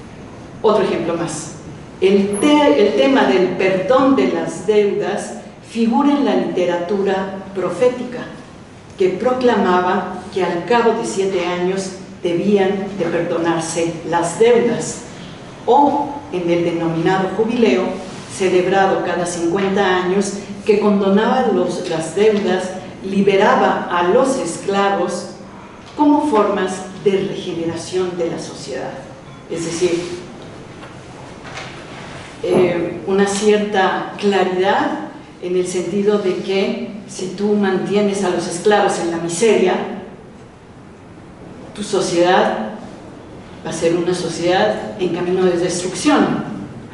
Otro ejemplo más. El, te el tema del perdón de las deudas figura en la literatura profética, que proclamaba que al cabo de siete años debían de perdonarse las deudas, o en el denominado jubileo, celebrado cada cincuenta años, que condonaba los, las deudas, liberaba a los esclavos como formas de regeneración de la sociedad. Es decir, eh, una cierta claridad en el sentido de que si tú mantienes a los esclavos en la miseria, tu sociedad va a ser una sociedad en camino de destrucción.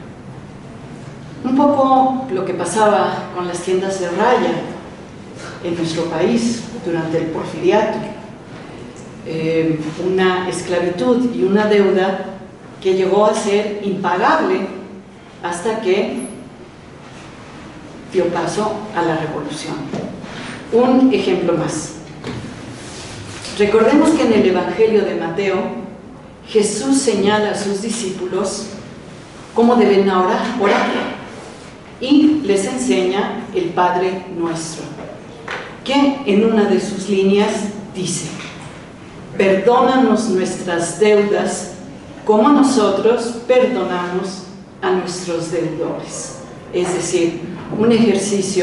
Un poco lo que pasaba con las tiendas de raya en nuestro país durante el porfiriato. Eh, una esclavitud y una deuda que llegó a ser impagable hasta que dio paso a la revolución. Un ejemplo más. Recordemos que en el Evangelio de Mateo, Jesús señala a sus discípulos cómo deben orar, orar y les enseña el Padre Nuestro, que en una de sus líneas dice: perdónanos nuestras deudas como nosotros perdonamos a nuestros deudores. Es decir, un ejercicio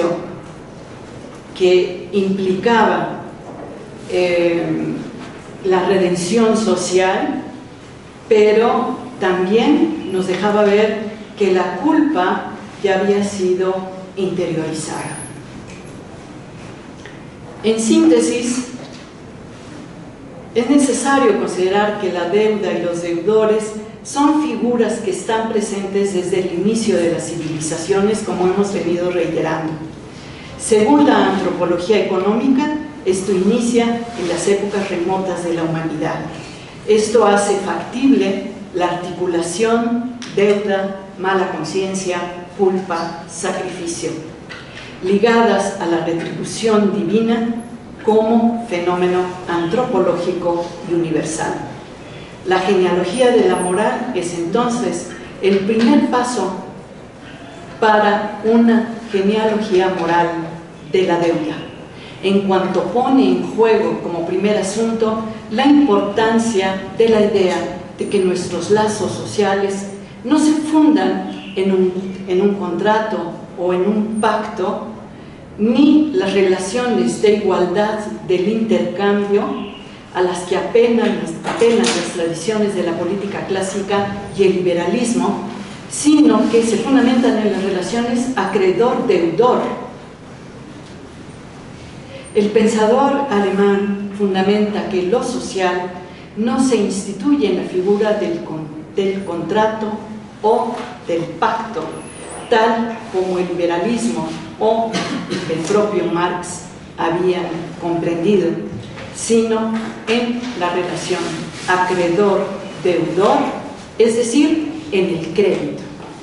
que implicaba eh, la redención social, pero también nos dejaba ver que la culpa ya había sido interiorizada. En síntesis, es necesario considerar que la deuda y los deudores son figuras que están presentes desde el inicio de las civilizaciones, como hemos venido reiterando. Según la antropología económica, esto inicia en las épocas remotas de la humanidad. Esto hace factible la articulación, deuda, mala conciencia, culpa, sacrificio, ligadas a la retribución divina como fenómeno antropológico y universal. La genealogía de la moral es entonces el primer paso para una genealogía moral de la deuda, en cuanto pone en juego como primer asunto la importancia de la idea de que nuestros lazos sociales no se fundan en un, en un contrato o en un pacto, ni las relaciones de igualdad del intercambio a las que apelan, apelan las tradiciones de la política clásica y el liberalismo, sino que se fundamentan en las relaciones acreedor-deudor. El pensador alemán fundamenta que lo social no se instituye en la figura del, del contrato o del pacto, tal como el liberalismo o el propio Marx habían comprendido, sino en la relación acreedor-deudor, es decir, en el crédito.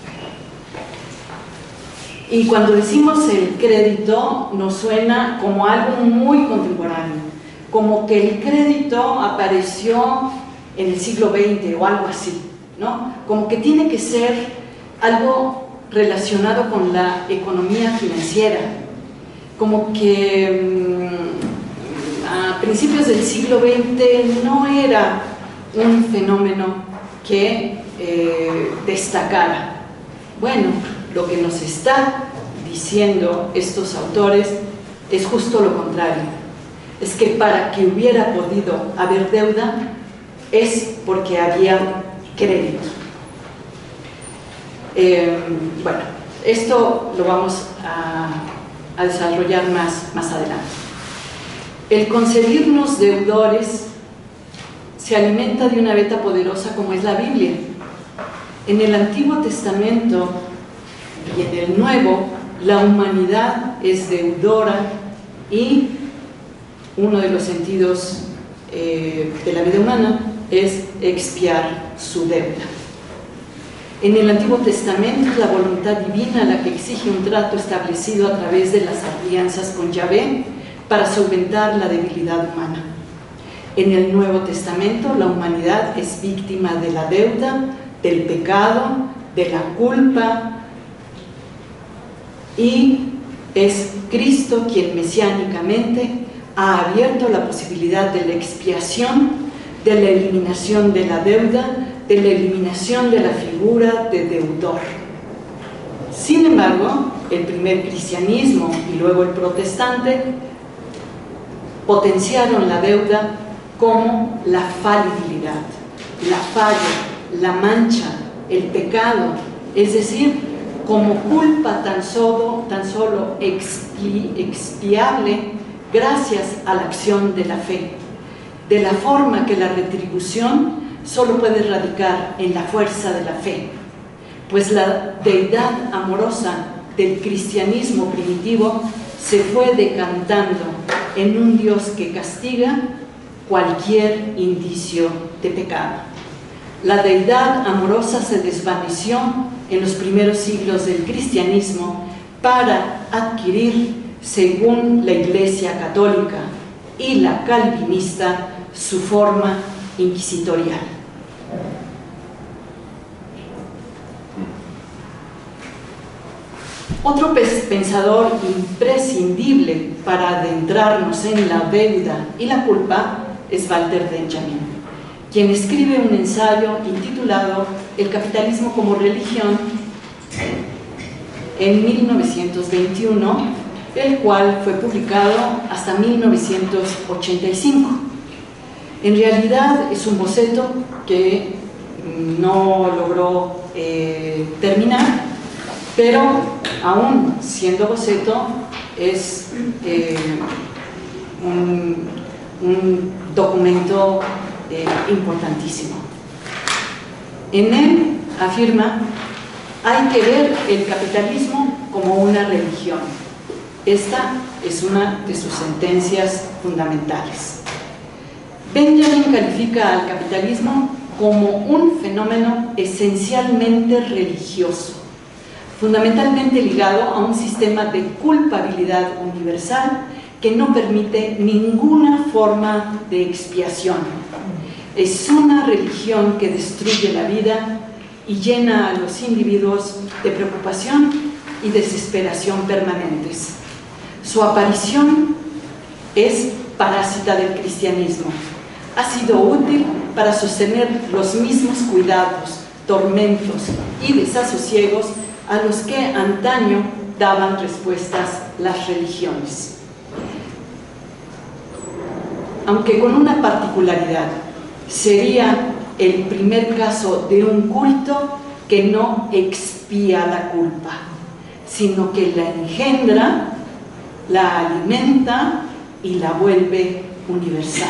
Y cuando decimos el crédito, nos suena como algo muy contemporáneo, como que el crédito apareció en el siglo veinte o algo así, ¿no? Como que tiene que ser algo relacionado con la economía financiera, como que mmm, a principios del siglo veinte no era un fenómeno que eh, destacara. Bueno, lo que nos está diciendo estos autores es justo lo contrario. Es que para que hubiera podido haber deuda es porque había crédito. Eh, bueno, esto lo vamos a, a desarrollar más, más adelante. El concebirnos deudores se alimenta de una veta poderosa como es la Biblia. En el Antiguo Testamento y en el Nuevo, la humanidad es deudora y uno de los sentidos eh, de la vida humana es expiar su deuda. En el Antiguo Testamento es la voluntad divina la que exige un trato establecido a través de las alianzas con Yahvé para solventar la debilidad humana. En el Nuevo Testamento la humanidad es víctima de la deuda, del pecado, de la culpa y Es Cristo quien mesiánicamente ha abierto la posibilidad de la expiación, de la eliminación de la deuda, de la eliminación de la figura de deudor. Sin embargo, el primer cristianismo y luego el protestante potenciaron la deuda como la falibilidad, la falla, la mancha, el pecado, es decir, como culpa tan solo, tan solo expi, expiable gracias a la acción de la fe, de la forma que la retribución solo puede radicar en la fuerza de la fe, pues la deidad amorosa del cristianismo primitivo se fue decantando en un Dios que castiga cualquier indicio de pecado. La deidad amorosa se desvaneció en los primeros siglos del cristianismo para adquirir, según la Iglesia católica y la calvinista, su forma inquisitorial. Otro pensador imprescindible para adentrarnos en la deuda y la culpa es Walter Benjamin, quien escribe un ensayo intitulado El capitalismo como religión en mil novecientos veintiuno, el cual fue publicado hasta mil novecientos ochenta y cinco. En realidad es un boceto que no logró eh, terminar, pero aún siendo boceto es eh, un, un documento eh, importantísimo. En él afirma: hay que ver el capitalismo como una religión. Esta es una de sus sentencias fundamentales. Benjamin califica al capitalismo como un fenómeno esencialmente religioso, fundamentalmente ligado a un sistema de culpabilidad universal que no permite ninguna forma de expiación. Es una religión que destruye la vida y llena a los individuos de preocupación y desesperación permanentes. Su aparición es parásita del cristianismo. Ha sido útil para sostener los mismos cuidados, tormentos y desasosiegos a los que antaño daban respuestas las religiones. Aunque con una particularidad: sería el primer caso de un culto que no expía la culpa, sino que la engendra, la alimenta y la vuelve universal.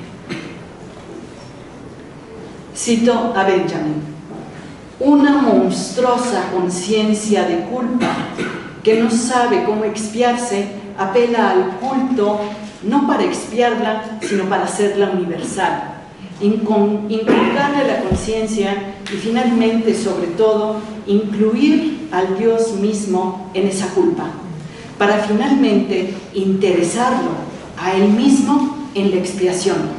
Cito a Benjamin: una monstruosa conciencia de culpa que no sabe cómo expiarse apela al culto no para expiarla, sino para hacerla universal, inculcarle la conciencia y finalmente, sobre todo, incluir al Dios mismo en esa culpa, para finalmente interesarlo a él mismo en la expiación.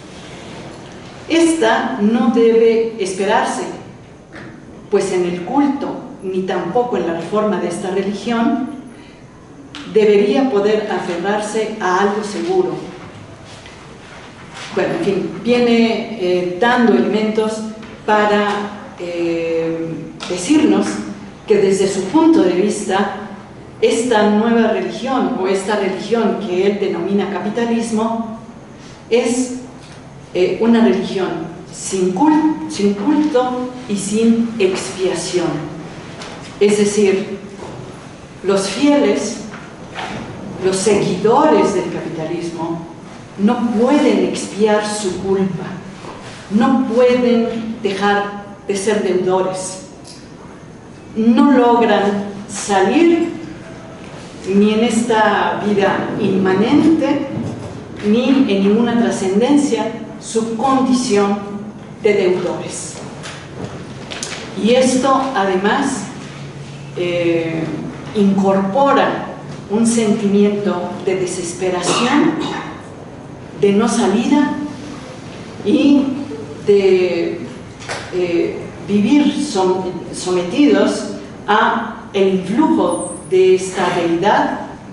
Esta no debe esperarse, pues en el culto, ni tampoco en la reforma de esta religión, debería poder aferrarse a algo seguro. Bueno, en fin, viene eh, dando elementos para eh, decirnos que desde su punto de vista, esta nueva religión o esta religión que él denomina capitalismo es eh, una religión sin culto, sin culto y sin expiación. Es decir, los fieles, los seguidores del capitalismo, no pueden expiar su culpa, no pueden dejar de ser deudores, no logran salir ni en esta vida inmanente ni en ninguna trascendencia su condición de deudores. Y esto además eh, incorpora un sentimiento de desesperación, de no salida y de eh, vivir som sometidos a el influjo de esta deidad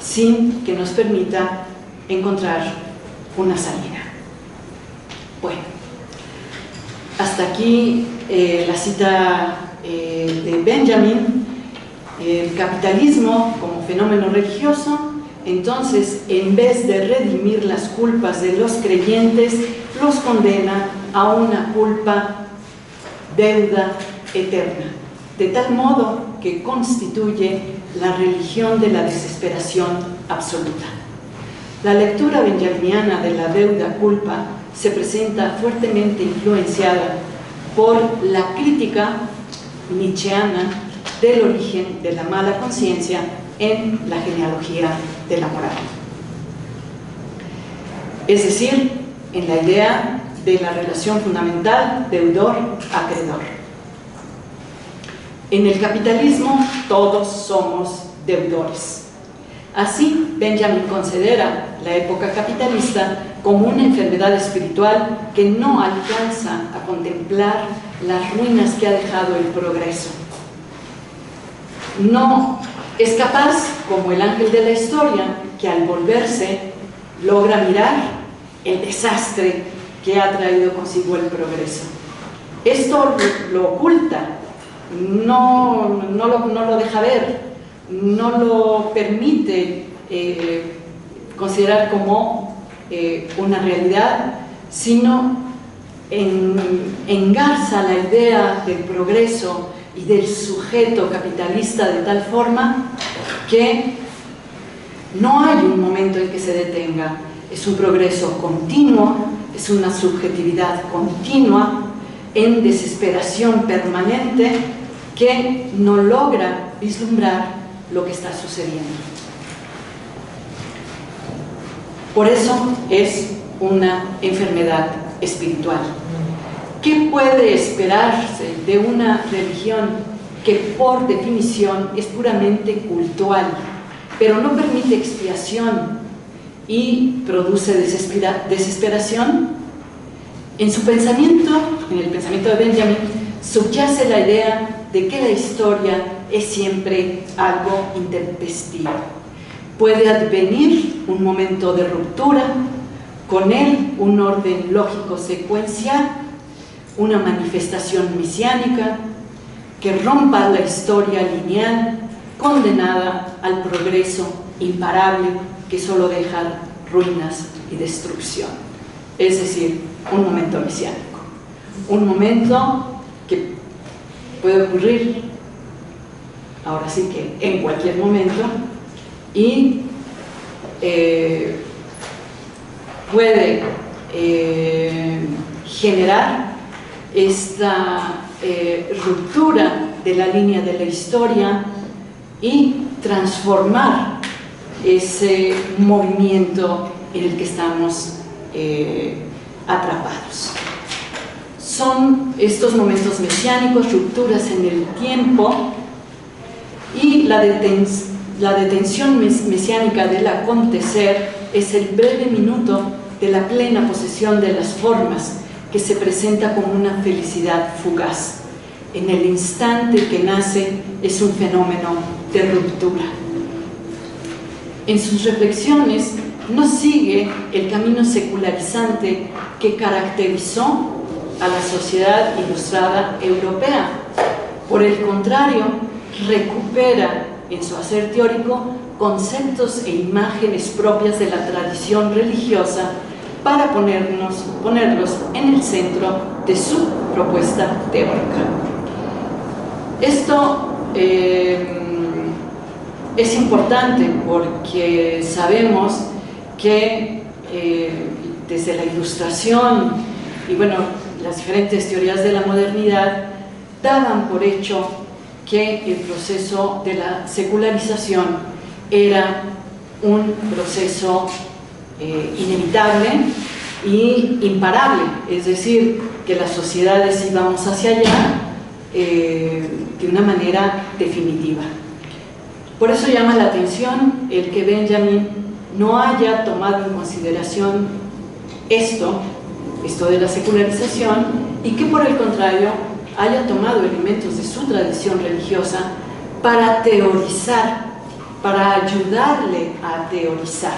sin que nos permita encontrar una salida. Bueno, hasta aquí eh, la cita eh, de Benjamin. El capitalismo como fenómeno religioso, entonces, en vez de redimir las culpas de los creyentes, los condena a una culpa, deuda eterna, de tal modo que constituye la religión de la desesperación absoluta. La lectura benjaminiana de la deuda-culpa se presenta fuertemente influenciada por la crítica nietzscheana del origen de la mala conciencia en la genealogía de la moral. Es decir, en la idea de la relación fundamental deudor-acreedor. En el capitalismo todos somos deudores. Así, Benjamin considera la época capitalista como una enfermedad espiritual que no alcanza a contemplar las ruinas que ha dejado el progreso. No es capaz, como el ángel de la historia, que al volverse logra mirar el desastre que ha traído consigo el progreso. Esto lo oculta, no, no, lo, no lo deja ver, no lo permite eh, considerar como eh, una realidad, sino en, engarza la idea del progreso y del sujeto capitalista de tal forma que no hay un momento en que se detenga. Es un progreso continuo, es una subjetividad continua, en desesperación permanente, que no logra vislumbrar lo que está sucediendo. Por eso es una enfermedad espiritual. ¿Qué puede esperarse de una religión que por definición es puramente cultual, pero no permite expiación y produce desespera desesperación? En su pensamiento, en el pensamiento de Benjamin, subyace la idea de que la historia es siempre algo intempestivo. Puede advenir un momento de ruptura, con él un orden lógico secuencial, una manifestación mesiánica que rompa la historia lineal condenada al progreso imparable que solo deja ruinas y destrucción. Es decir, un momento mesiánico, un momento que puede ocurrir ahora sí que en cualquier momento y eh, puede eh, generar esta eh, ruptura de la línea de la historia y transformar ese movimiento en el que estamos eh, atrapados. Son estos momentos mesiánicos, rupturas en el tiempo y la, deten la detención mes mesiánica del acontecer es el breve minuto de la plena posesión de las formas que se presenta como una felicidad fugaz. En el instante que nace es un fenómeno de ruptura. En sus reflexiones no sigue el camino secularizante que caracterizó a la sociedad ilustrada europea. Por el contrario, recupera en su hacer teórico conceptos e imágenes propias de la tradición religiosa para ponernos, ponerlos en el centro de su propuesta teórica. Esto eh, es importante porque sabemos que eh, desde la Ilustración y bueno, las diferentes teorías de la modernidad daban por hecho que el proceso de la secularización era un proceso eh, inevitable y imparable, es decir, que las sociedades íbamos hacia allá eh, de una manera definitiva. Por eso llama la atención el que Benjamin no haya tomado en consideración esto, esto de la secularización, y que por el contrario haya tomado elementos de su tradición religiosa para teorizar para ayudarle a teorizar.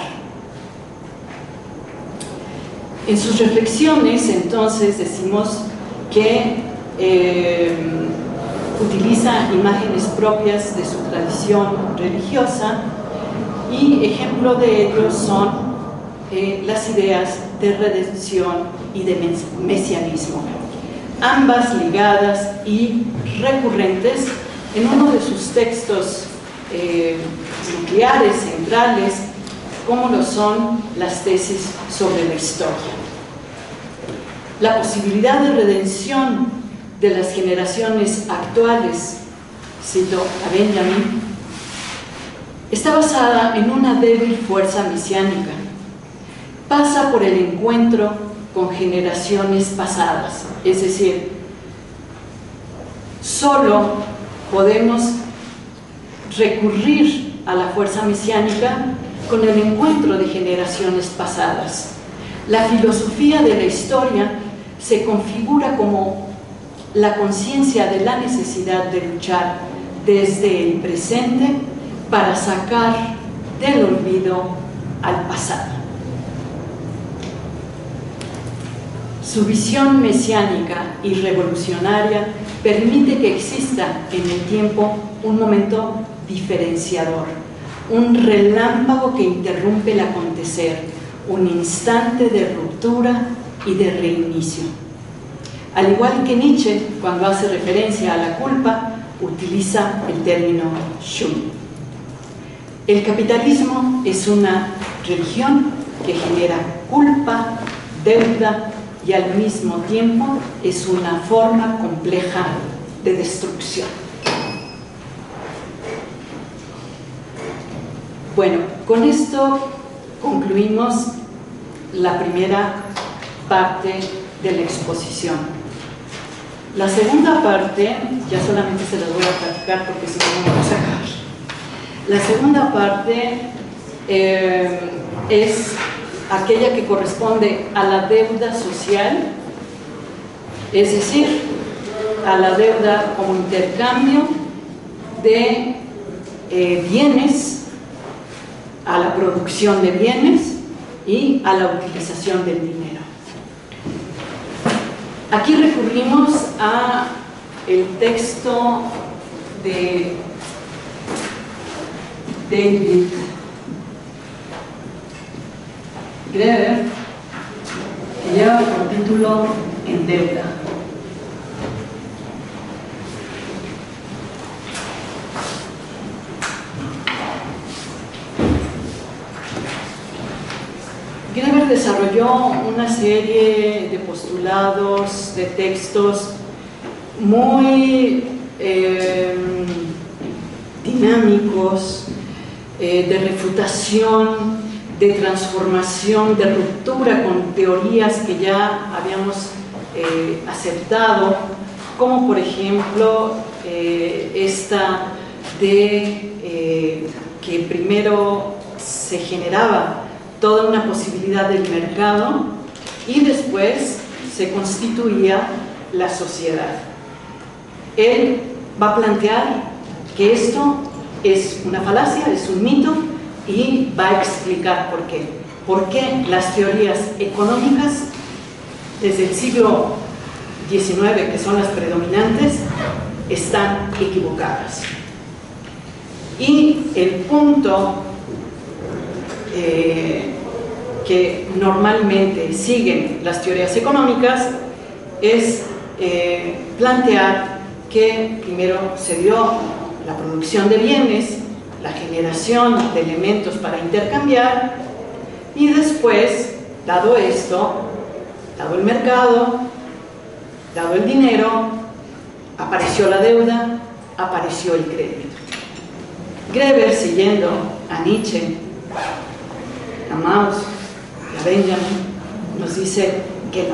En sus reflexiones, entonces, decimos que eh, utiliza imágenes propias de su tradición religiosa, y ejemplo de ello son eh, las ideas de redención y de mesianismo, ambas ligadas y recurrentes en uno de sus textos eh, nucleares, centrales, como lo son las tesis sobre la historia. La posibilidad de redención de las generaciones actuales, cito a Benjamin, está basada en una débil fuerza mesiánica. Pasa por el encuentro con generaciones pasadas, es decir, solo podemos recurrir a la fuerza mesiánica con el encuentro de generaciones pasadas. La filosofía de la historia se configura como la conciencia de la necesidad de luchar desde el presente para sacar del olvido al pasado. Su visión mesiánica y revolucionaria permite que exista en el tiempo un momento diferenciador, un relámpago que interrumpe el acontecer, un instante de ruptura y de reinicio. Al igual que Nietzsche, cuando hace referencia a la culpa, utiliza el término Schuld. El capitalismo es una religión que genera culpa, deuda, y al mismo tiempo es una forma compleja de destrucción. Bueno, con esto concluimos la primera parte de la exposición. La segunda parte, ya solamente se las voy a platicar porque si no, no vamos a acabar. La segunda parte eh, es aquella que corresponde a la deuda social, es decir, a la deuda como intercambio de eh, bienes, a la producción de bienes y a la utilización del dinero. Aquí recurrimos a el texto de David Graeber, que lleva por título En deuda. Graeber desarrolló una serie de postulados, de textos muy eh, dinámicos, eh, de refutación, de transformación, de ruptura con teorías que ya habíamos eh, aceptado, como por ejemplo eh, esta de eh, que primero se generaba toda una posibilidad del mercado y después se constituía la sociedad. Él va a plantear que esto es una falacia, es un mito, y va a explicar por qué. Por qué las teorías económicas desde el siglo diecinueve, que son las predominantes, están equivocadas. Y el punto eh, que normalmente siguen las teorías económicas es eh, plantear que primero se dio la producción de bienes, la generación de elementos para intercambiar, y después, dado esto, dado el mercado, dado el dinero, apareció la deuda, apareció el crédito. Graeber, siguiendo a Nietzsche, a Mauss, a Benjamin, nos dice que no,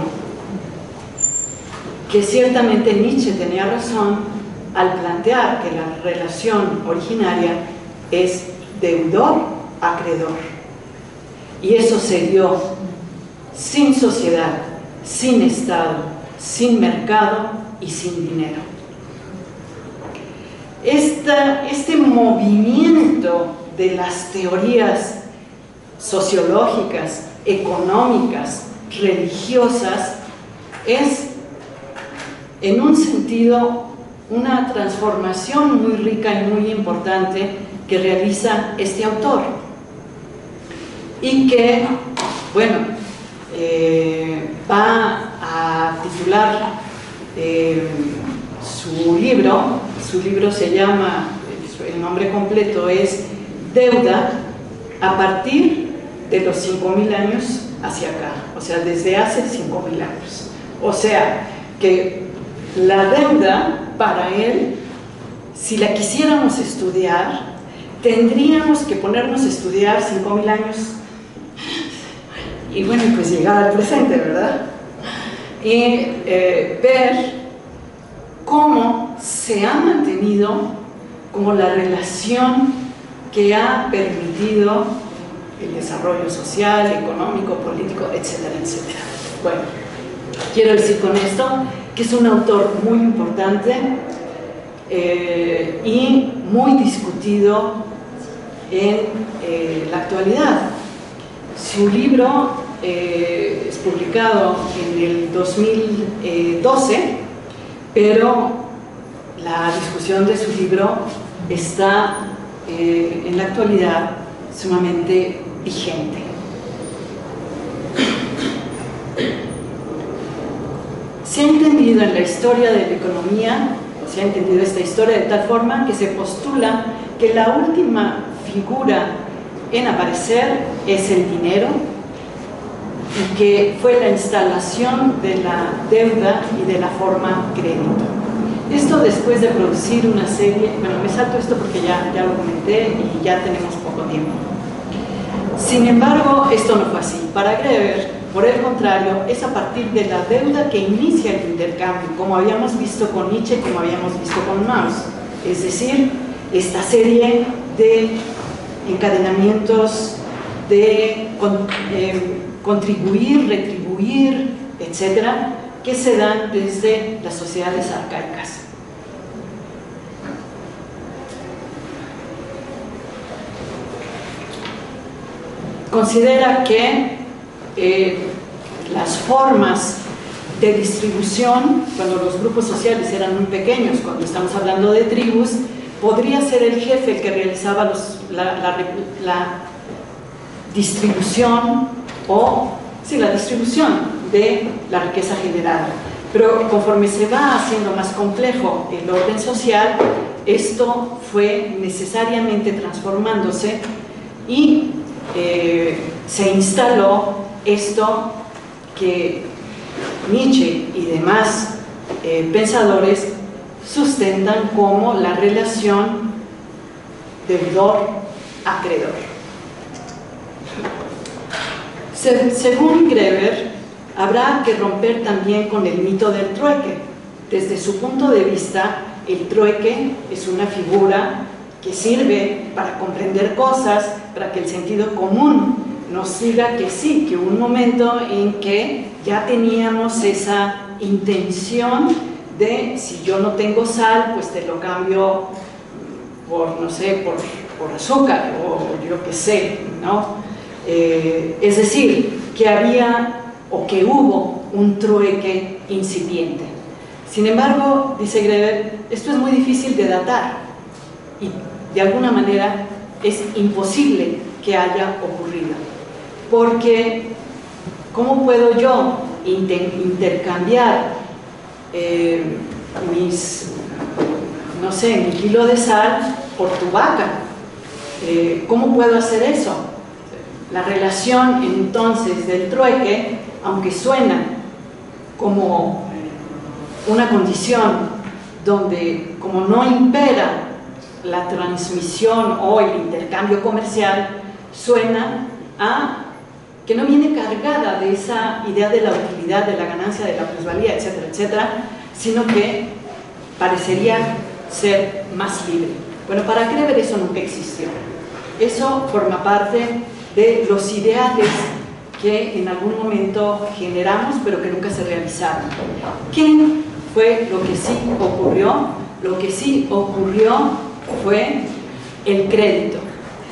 que ciertamente Nietzsche tenía razón al plantear que la relación originaria es deudor-acreedor, y eso se dio sin sociedad, sin Estado, sin mercado y sin dinero. Esta, este movimiento de las teorías sociológicas, económicas, religiosas, es en un sentido una transformación muy rica y muy importante que realiza este autor y que, bueno, eh, va a titular eh, su libro. Su libro se llama, el nombre completo es Deuda a partir de los cinco mil años hacia acá, o sea, desde hace cinco mil años. O sea, que la deuda para él, si la quisiéramos estudiar, tendríamos que ponernos a estudiar cinco mil años y bueno, pues llegar al presente, ¿verdad? Y eh, ver cómo se ha mantenido como la relación que ha permitido el desarrollo social, económico, político, etcétera, etcétera. Bueno, quiero decir con esto que es un autor muy importante eh, y muy discutido en eh, la actualidad. Su libro eh, es publicado en el dos mil doce, pero la discusión de su libro está eh, en la actualidad sumamente vigente. Se ha entendido en la historia de la economía, se ha entendido esta historia de tal forma que se postula que la última figura en aparecer es el dinero y que fue la instalación de la deuda y de la forma crédito. Esto después de producir una serie, bueno, me salto esto porque ya, ya lo comenté y ya tenemos poco tiempo. Sin embargo, esto no fue así. Para Greber, por el contrario, es a partir de la deuda que inicia el intercambio, como habíamos visto con Nietzsche, como habíamos visto con Mauss. Es decir, esta serie de encadenamientos de con, eh, contribuir, retribuir, etcétera, que se dan desde las sociedades arcaicas. Considera que eh, las formas de distribución, cuando los grupos sociales eran muy pequeños, cuando estamos hablando de tribus, podría ser el jefe el que realizaba los, la, la, la distribución o, sí, la distribución de la riqueza generada. Pero conforme se va haciendo más complejo el orden social, esto fue necesariamente transformándose y eh, se instaló esto que Nietzsche y demás eh, pensadores sustentan como la relación deudor-acreedor. Se, según Greber, habrá que romper también con el mito del trueque. Desde su punto de vista, el trueque es una figura que sirve para comprender cosas, para que el sentido común nos diga que sí, que hubo un momento en que ya teníamos esa intención de, si yo no tengo sal, pues te lo cambio por, no sé, por, por azúcar, o yo qué sé, ¿no? Eh, es decir, que había o que hubo un trueque incipiente. Sin embargo, dice Greber, esto es muy difícil de datar y de alguna manera es imposible que haya ocurrido, porque ¿cómo puedo yo inter intercambiar eh, mis, no sé, mi kilo de sal por tu vaca? Eh, ¿Cómo puedo hacer eso? La relación entonces del trueque, aunque suena como una condición donde como no impera la transmisión o el intercambio comercial, suena a que no viene cargada de esa idea de la utilidad, de la ganancia, de la plusvalía, etcétera, etcétera, sino que parecería ser más libre. Bueno, para Greber eso nunca existió. Eso forma parte de los ideales que en algún momento generamos, pero que nunca se realizaron. ¿Qué fue lo que sí ocurrió? Lo que sí ocurrió fue el crédito.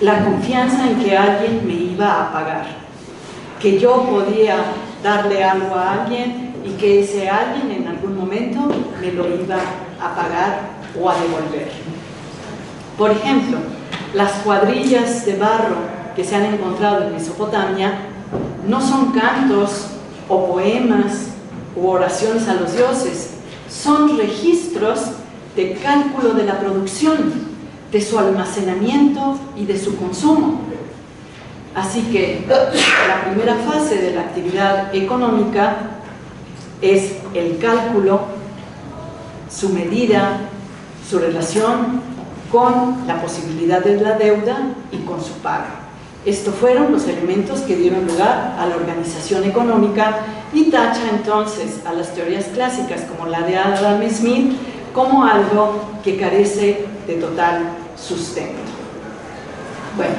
la confianza en que alguien me iba a pagar, que yo podía darle algo a alguien y que ese alguien en algún momento me lo iba a pagar o a devolver. Por ejemplo, las cuadrillas de barro que se han encontrado en Mesopotamia no son cantos o poemas u oraciones a los dioses, son registros de cálculo de la producción, de su almacenamiento y de su consumo. Así que la primera fase de la actividad económica es el cálculo, su medida, su relación con la posibilidad de la deuda y con su pago. Estos fueron los elementos que dieron lugar a la organización económica y tacha entonces a las teorías clásicas como la de Adam Smith como algo que carece de total sustento. Bueno,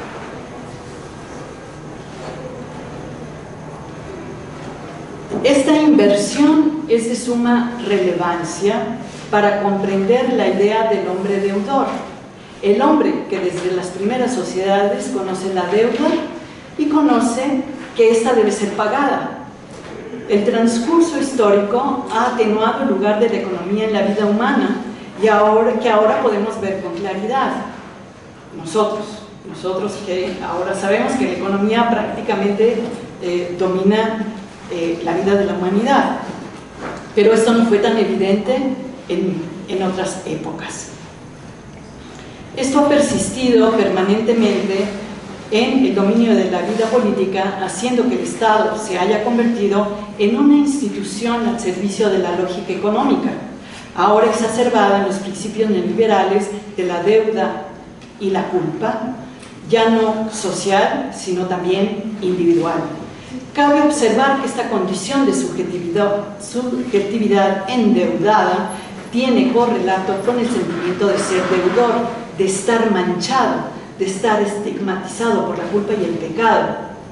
esta inversión es de suma relevancia para comprender la idea del hombre deudor. El hombre que desde las primeras sociedades conoce la deuda y conoce que ésta debe ser pagada. El transcurso histórico ha atenuado el lugar de la economía en la vida humana y ahora, que ahora podemos ver con claridad. Nosotros, nosotros que ahora sabemos que la economía prácticamente eh, domina eh, la vida de la humanidad, pero esto no fue tan evidente en, en otras épocas. Esto ha persistido permanentemente en el dominio de la vida política, haciendo que el Estado se haya convertido en una institución al servicio de la lógica económica, ahora exacerbada en los principios neoliberales de la deuda y la culpa, ya no social, sino también individual. Cabe observar que esta condición de subjetividad, subjetividad endeudada tiene correlato con el sentimiento de ser deudor, de estar manchado, de estar estigmatizado por la culpa y el pecado.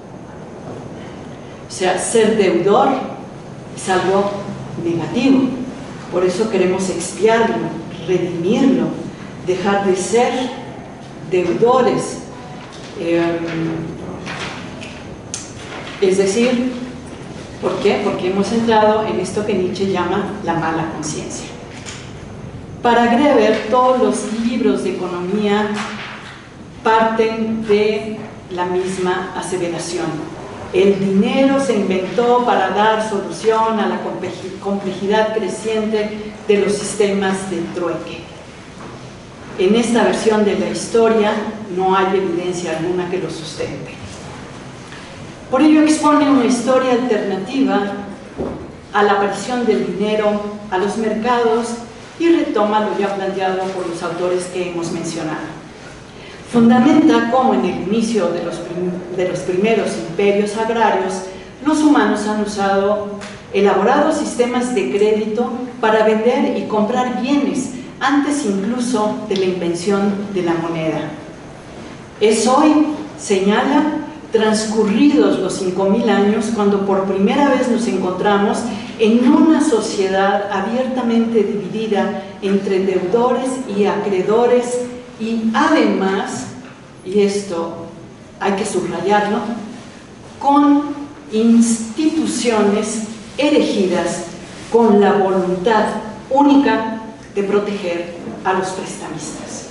O sea, ser deudor es algo negativo. Por eso queremos expiarlo, redimirlo, dejar de ser deudores. Eh, es decir, ¿por qué? Porque hemos entrado en esto que Nietzsche llama la mala conciencia. Para Greber, todos los libros de economía parten de la misma aseveración. El dinero se inventó para dar solución a la complejidad creciente de los sistemas de trueque. En esta versión de la historia no hay evidencia alguna que lo sustente. Por ello expone una historia alternativa a la aparición del dinero, a los mercados, y retoma lo ya planteado por los autores que hemos mencionado. Fundamenta cómo en el inicio de los, prim de los primeros imperios agrarios, los humanos han usado elaborados sistemas de crédito para vender y comprar bienes, antes incluso de la invención de la moneda. Es hoy, señala, transcurridos los cinco mil años, cuando por primera vez nos encontramos en una sociedad abiertamente dividida entre deudores y acreedores, y además, y esto hay que subrayarlo, con instituciones erigidas con la voluntad única de proteger a los prestamistas.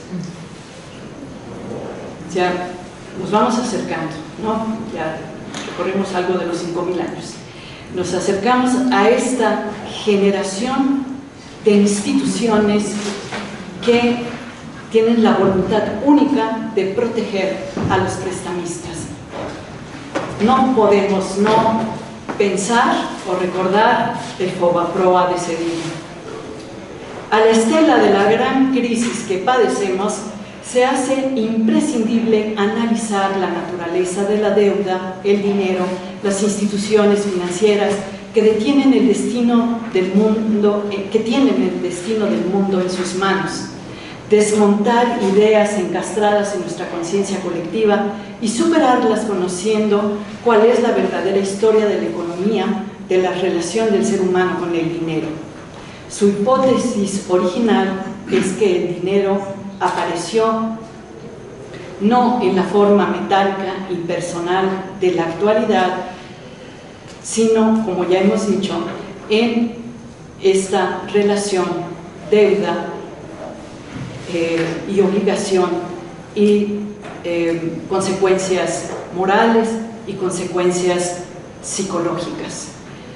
Ya nos vamos acercando, ¿no? Ya recorremos algo de los cinco mil años. Nos acercamos a esta generación de instituciones que tienen la voluntad única de proteger a los prestamistas. No podemos no pensar o recordar el Fobaproa de Cedillo. A la estela de la gran crisis que padecemos, se hace imprescindible analizar la naturaleza de la deuda, el dinero, las instituciones financieras que detienen el destino del mundo, que tienen el destino del mundo en sus manos. Desmontar ideas encastradas en nuestra conciencia colectiva y superarlas conociendo cuál es la verdadera historia de la economía, de la relación del ser humano con el dinero. Su hipótesis original es que el dinero apareció no en la forma metálica y personal de la actualidad, sino, como ya hemos dicho, en esta relación deuda eh, y obligación y eh, consecuencias morales y consecuencias psicológicas.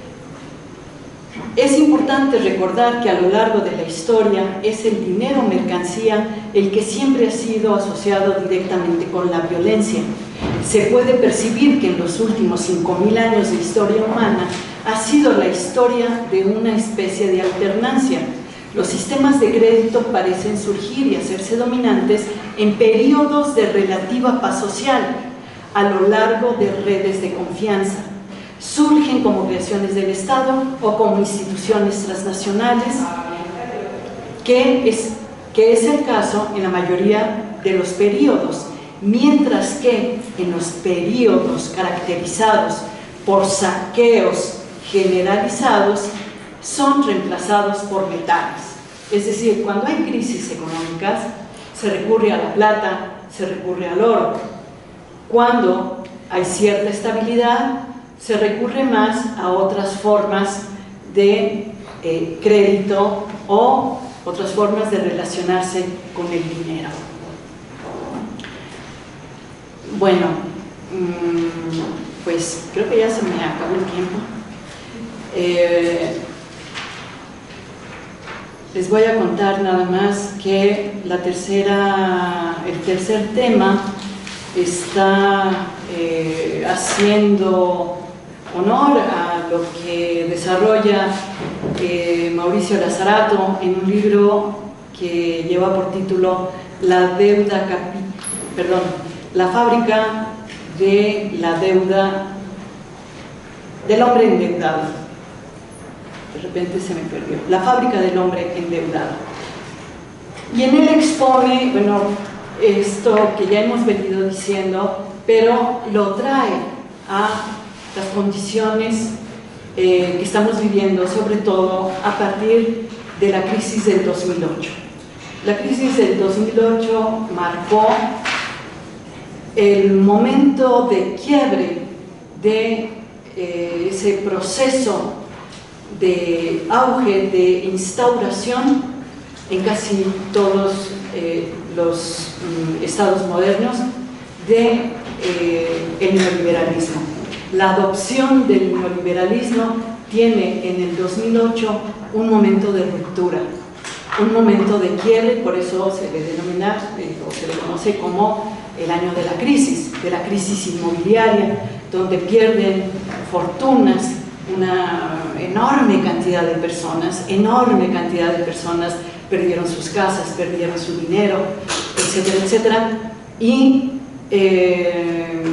Es importante recordar que a lo largo de la historia es el dinero mercancía el que siempre ha sido asociado directamente con la violencia. Se puede percibir que en los últimos cinco mil años de historia humana ha sido la historia de una especie de alternancia. Los sistemas de crédito parecen surgir y hacerse dominantes en periodos de relativa paz social, a lo largo de redes de confianza. Surgen como creaciones del Estado o como instituciones transnacionales, que es, que es el caso en la mayoría de los periodos, mientras que en los periodos caracterizados por saqueos generalizados son reemplazados por metales. Es decir, cuando hay crisis económicas se recurre a la plata, se recurre al oro. Cuando hay cierta estabilidad se recurre más a otras formas de eh, crédito o otras formas de relacionarse con el dinero. Bueno, pues creo que ya se me acabó el tiempo. Eh, les voy a contar nada más que la tercera, el tercer tema está eh, haciendo honor a lo que desarrolla eh, Mauricio Lazarato en un libro que lleva por título La deuda capi perdón, la fábrica de la deuda del hombre endeudado. De repente se me perdió. La fábrica del hombre endeudado. Y en él expone, bueno, esto que ya hemos venido diciendo, pero lo trae a las condiciones eh, que estamos viviendo, sobre todo a partir de la crisis del dos mil ocho. La crisis del dos mil ocho marcó el momento de quiebre de eh, ese proceso de auge, de instauración en casi todos eh, los mm, estados modernos de eh, el neoliberalismo. La adopción del neoliberalismo tiene en el dos mil ocho un momento de ruptura, un momento de quiebre, por eso se le denomina eh, o se le conoce como el año de la crisis, de la crisis inmobiliaria, donde pierden fortunas una enorme cantidad de personas, enorme cantidad de personas perdieron sus casas, perdieron su dinero, etcétera, etcétera, y eh,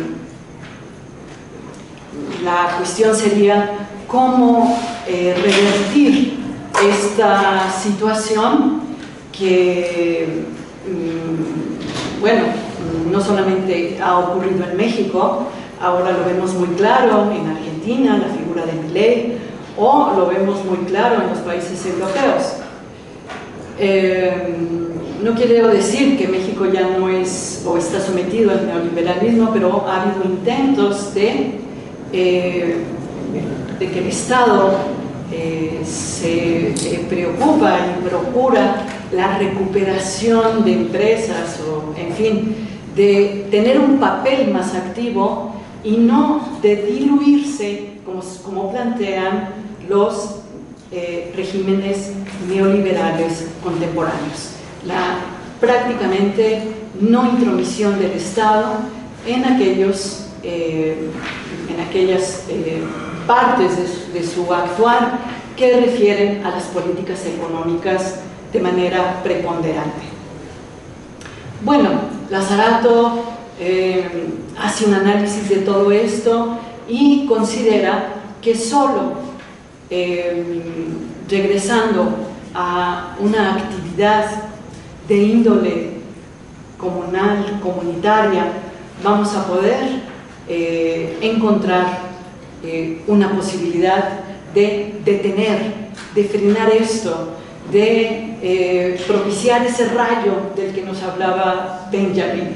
la cuestión sería cómo eh, revertir esta situación que, mmm, bueno, no solamente ha ocurrido en México, ahora lo vemos muy claro en Argentina, la figura de Milei, o lo vemos muy claro en los países europeos. Eh, no quiero decir que México ya no es o está sometido al neoliberalismo, pero ha habido intentos de, eh, de que el Estado eh, se eh, preocupa y procura la recuperación de empresas, o en fin, de tener un papel más activo y no de diluirse como, como plantean los eh, regímenes neoliberales contemporáneos. La prácticamente no intromisión del Estado en, aquellos, eh, en aquellas eh, partes de su, de su actuar que refieren a las políticas económicas de manera preponderante. Bueno, Lazarato eh, hace un análisis de todo esto y considera que solo eh, regresando a una actividad de índole comunal, comunitaria, vamos a poder eh, encontrar eh, una posibilidad de detener, de frenar esto, de eh, propiciar ese rayo del que nos hablaba Benjamin,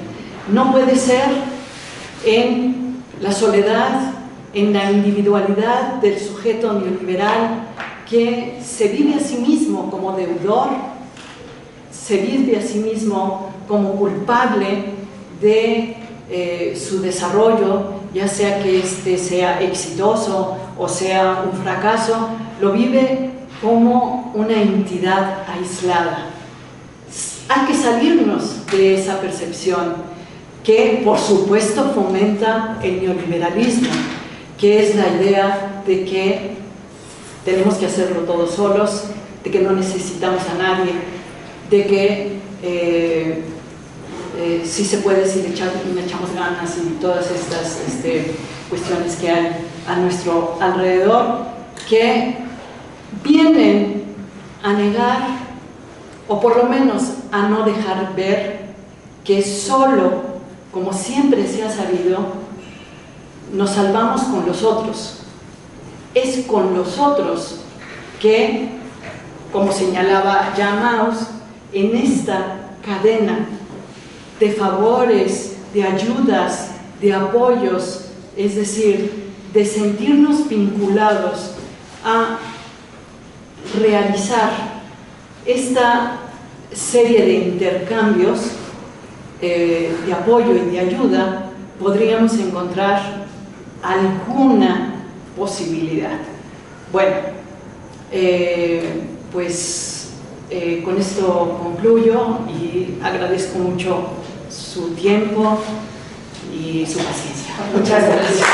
No puede ser en la soledad, en la individualidad del sujeto neoliberal que se vive a sí mismo como deudor, se vive a sí mismo como culpable de eh, su desarrollo, ya sea que este sea exitoso o sea un fracaso, lo vive como una entidad aislada. Hay que salirnos de esa percepción que, por supuesto, fomenta el neoliberalismo, que es la idea de que tenemos que hacerlo todos solos, de que no necesitamos a nadie, de que eh, eh, sí se puede si le echamos, le echamos ganas y todas estas este, cuestiones que hay a nuestro alrededor, que vienen a negar, o por lo menos a no dejar ver, que solo, como siempre se ha sabido, nos salvamos con los otros. Es con los otros que, como señalaba Jan Maus, en esta cadena de favores, de ayudas, de apoyos, es decir, de sentirnos vinculados a realizar esta serie de intercambios eh, de apoyo y de ayuda, podríamos encontrar alguna posibilidad. Bueno, eh, pues eh, con esto concluyo y agradezco mucho su tiempo y su paciencia. Muchas gracias.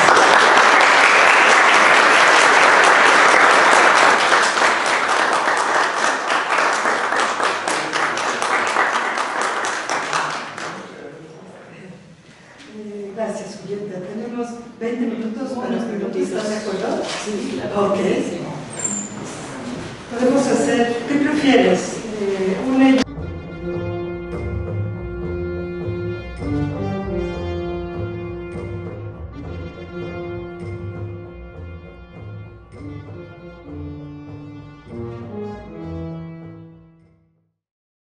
Gracias, Julieta. Tenemos veinte minutos para
Unos minutitos.
¿Estás de acuerdo?
Sí, claro.
Ok. Podemos hacer, ¿qué prefieres?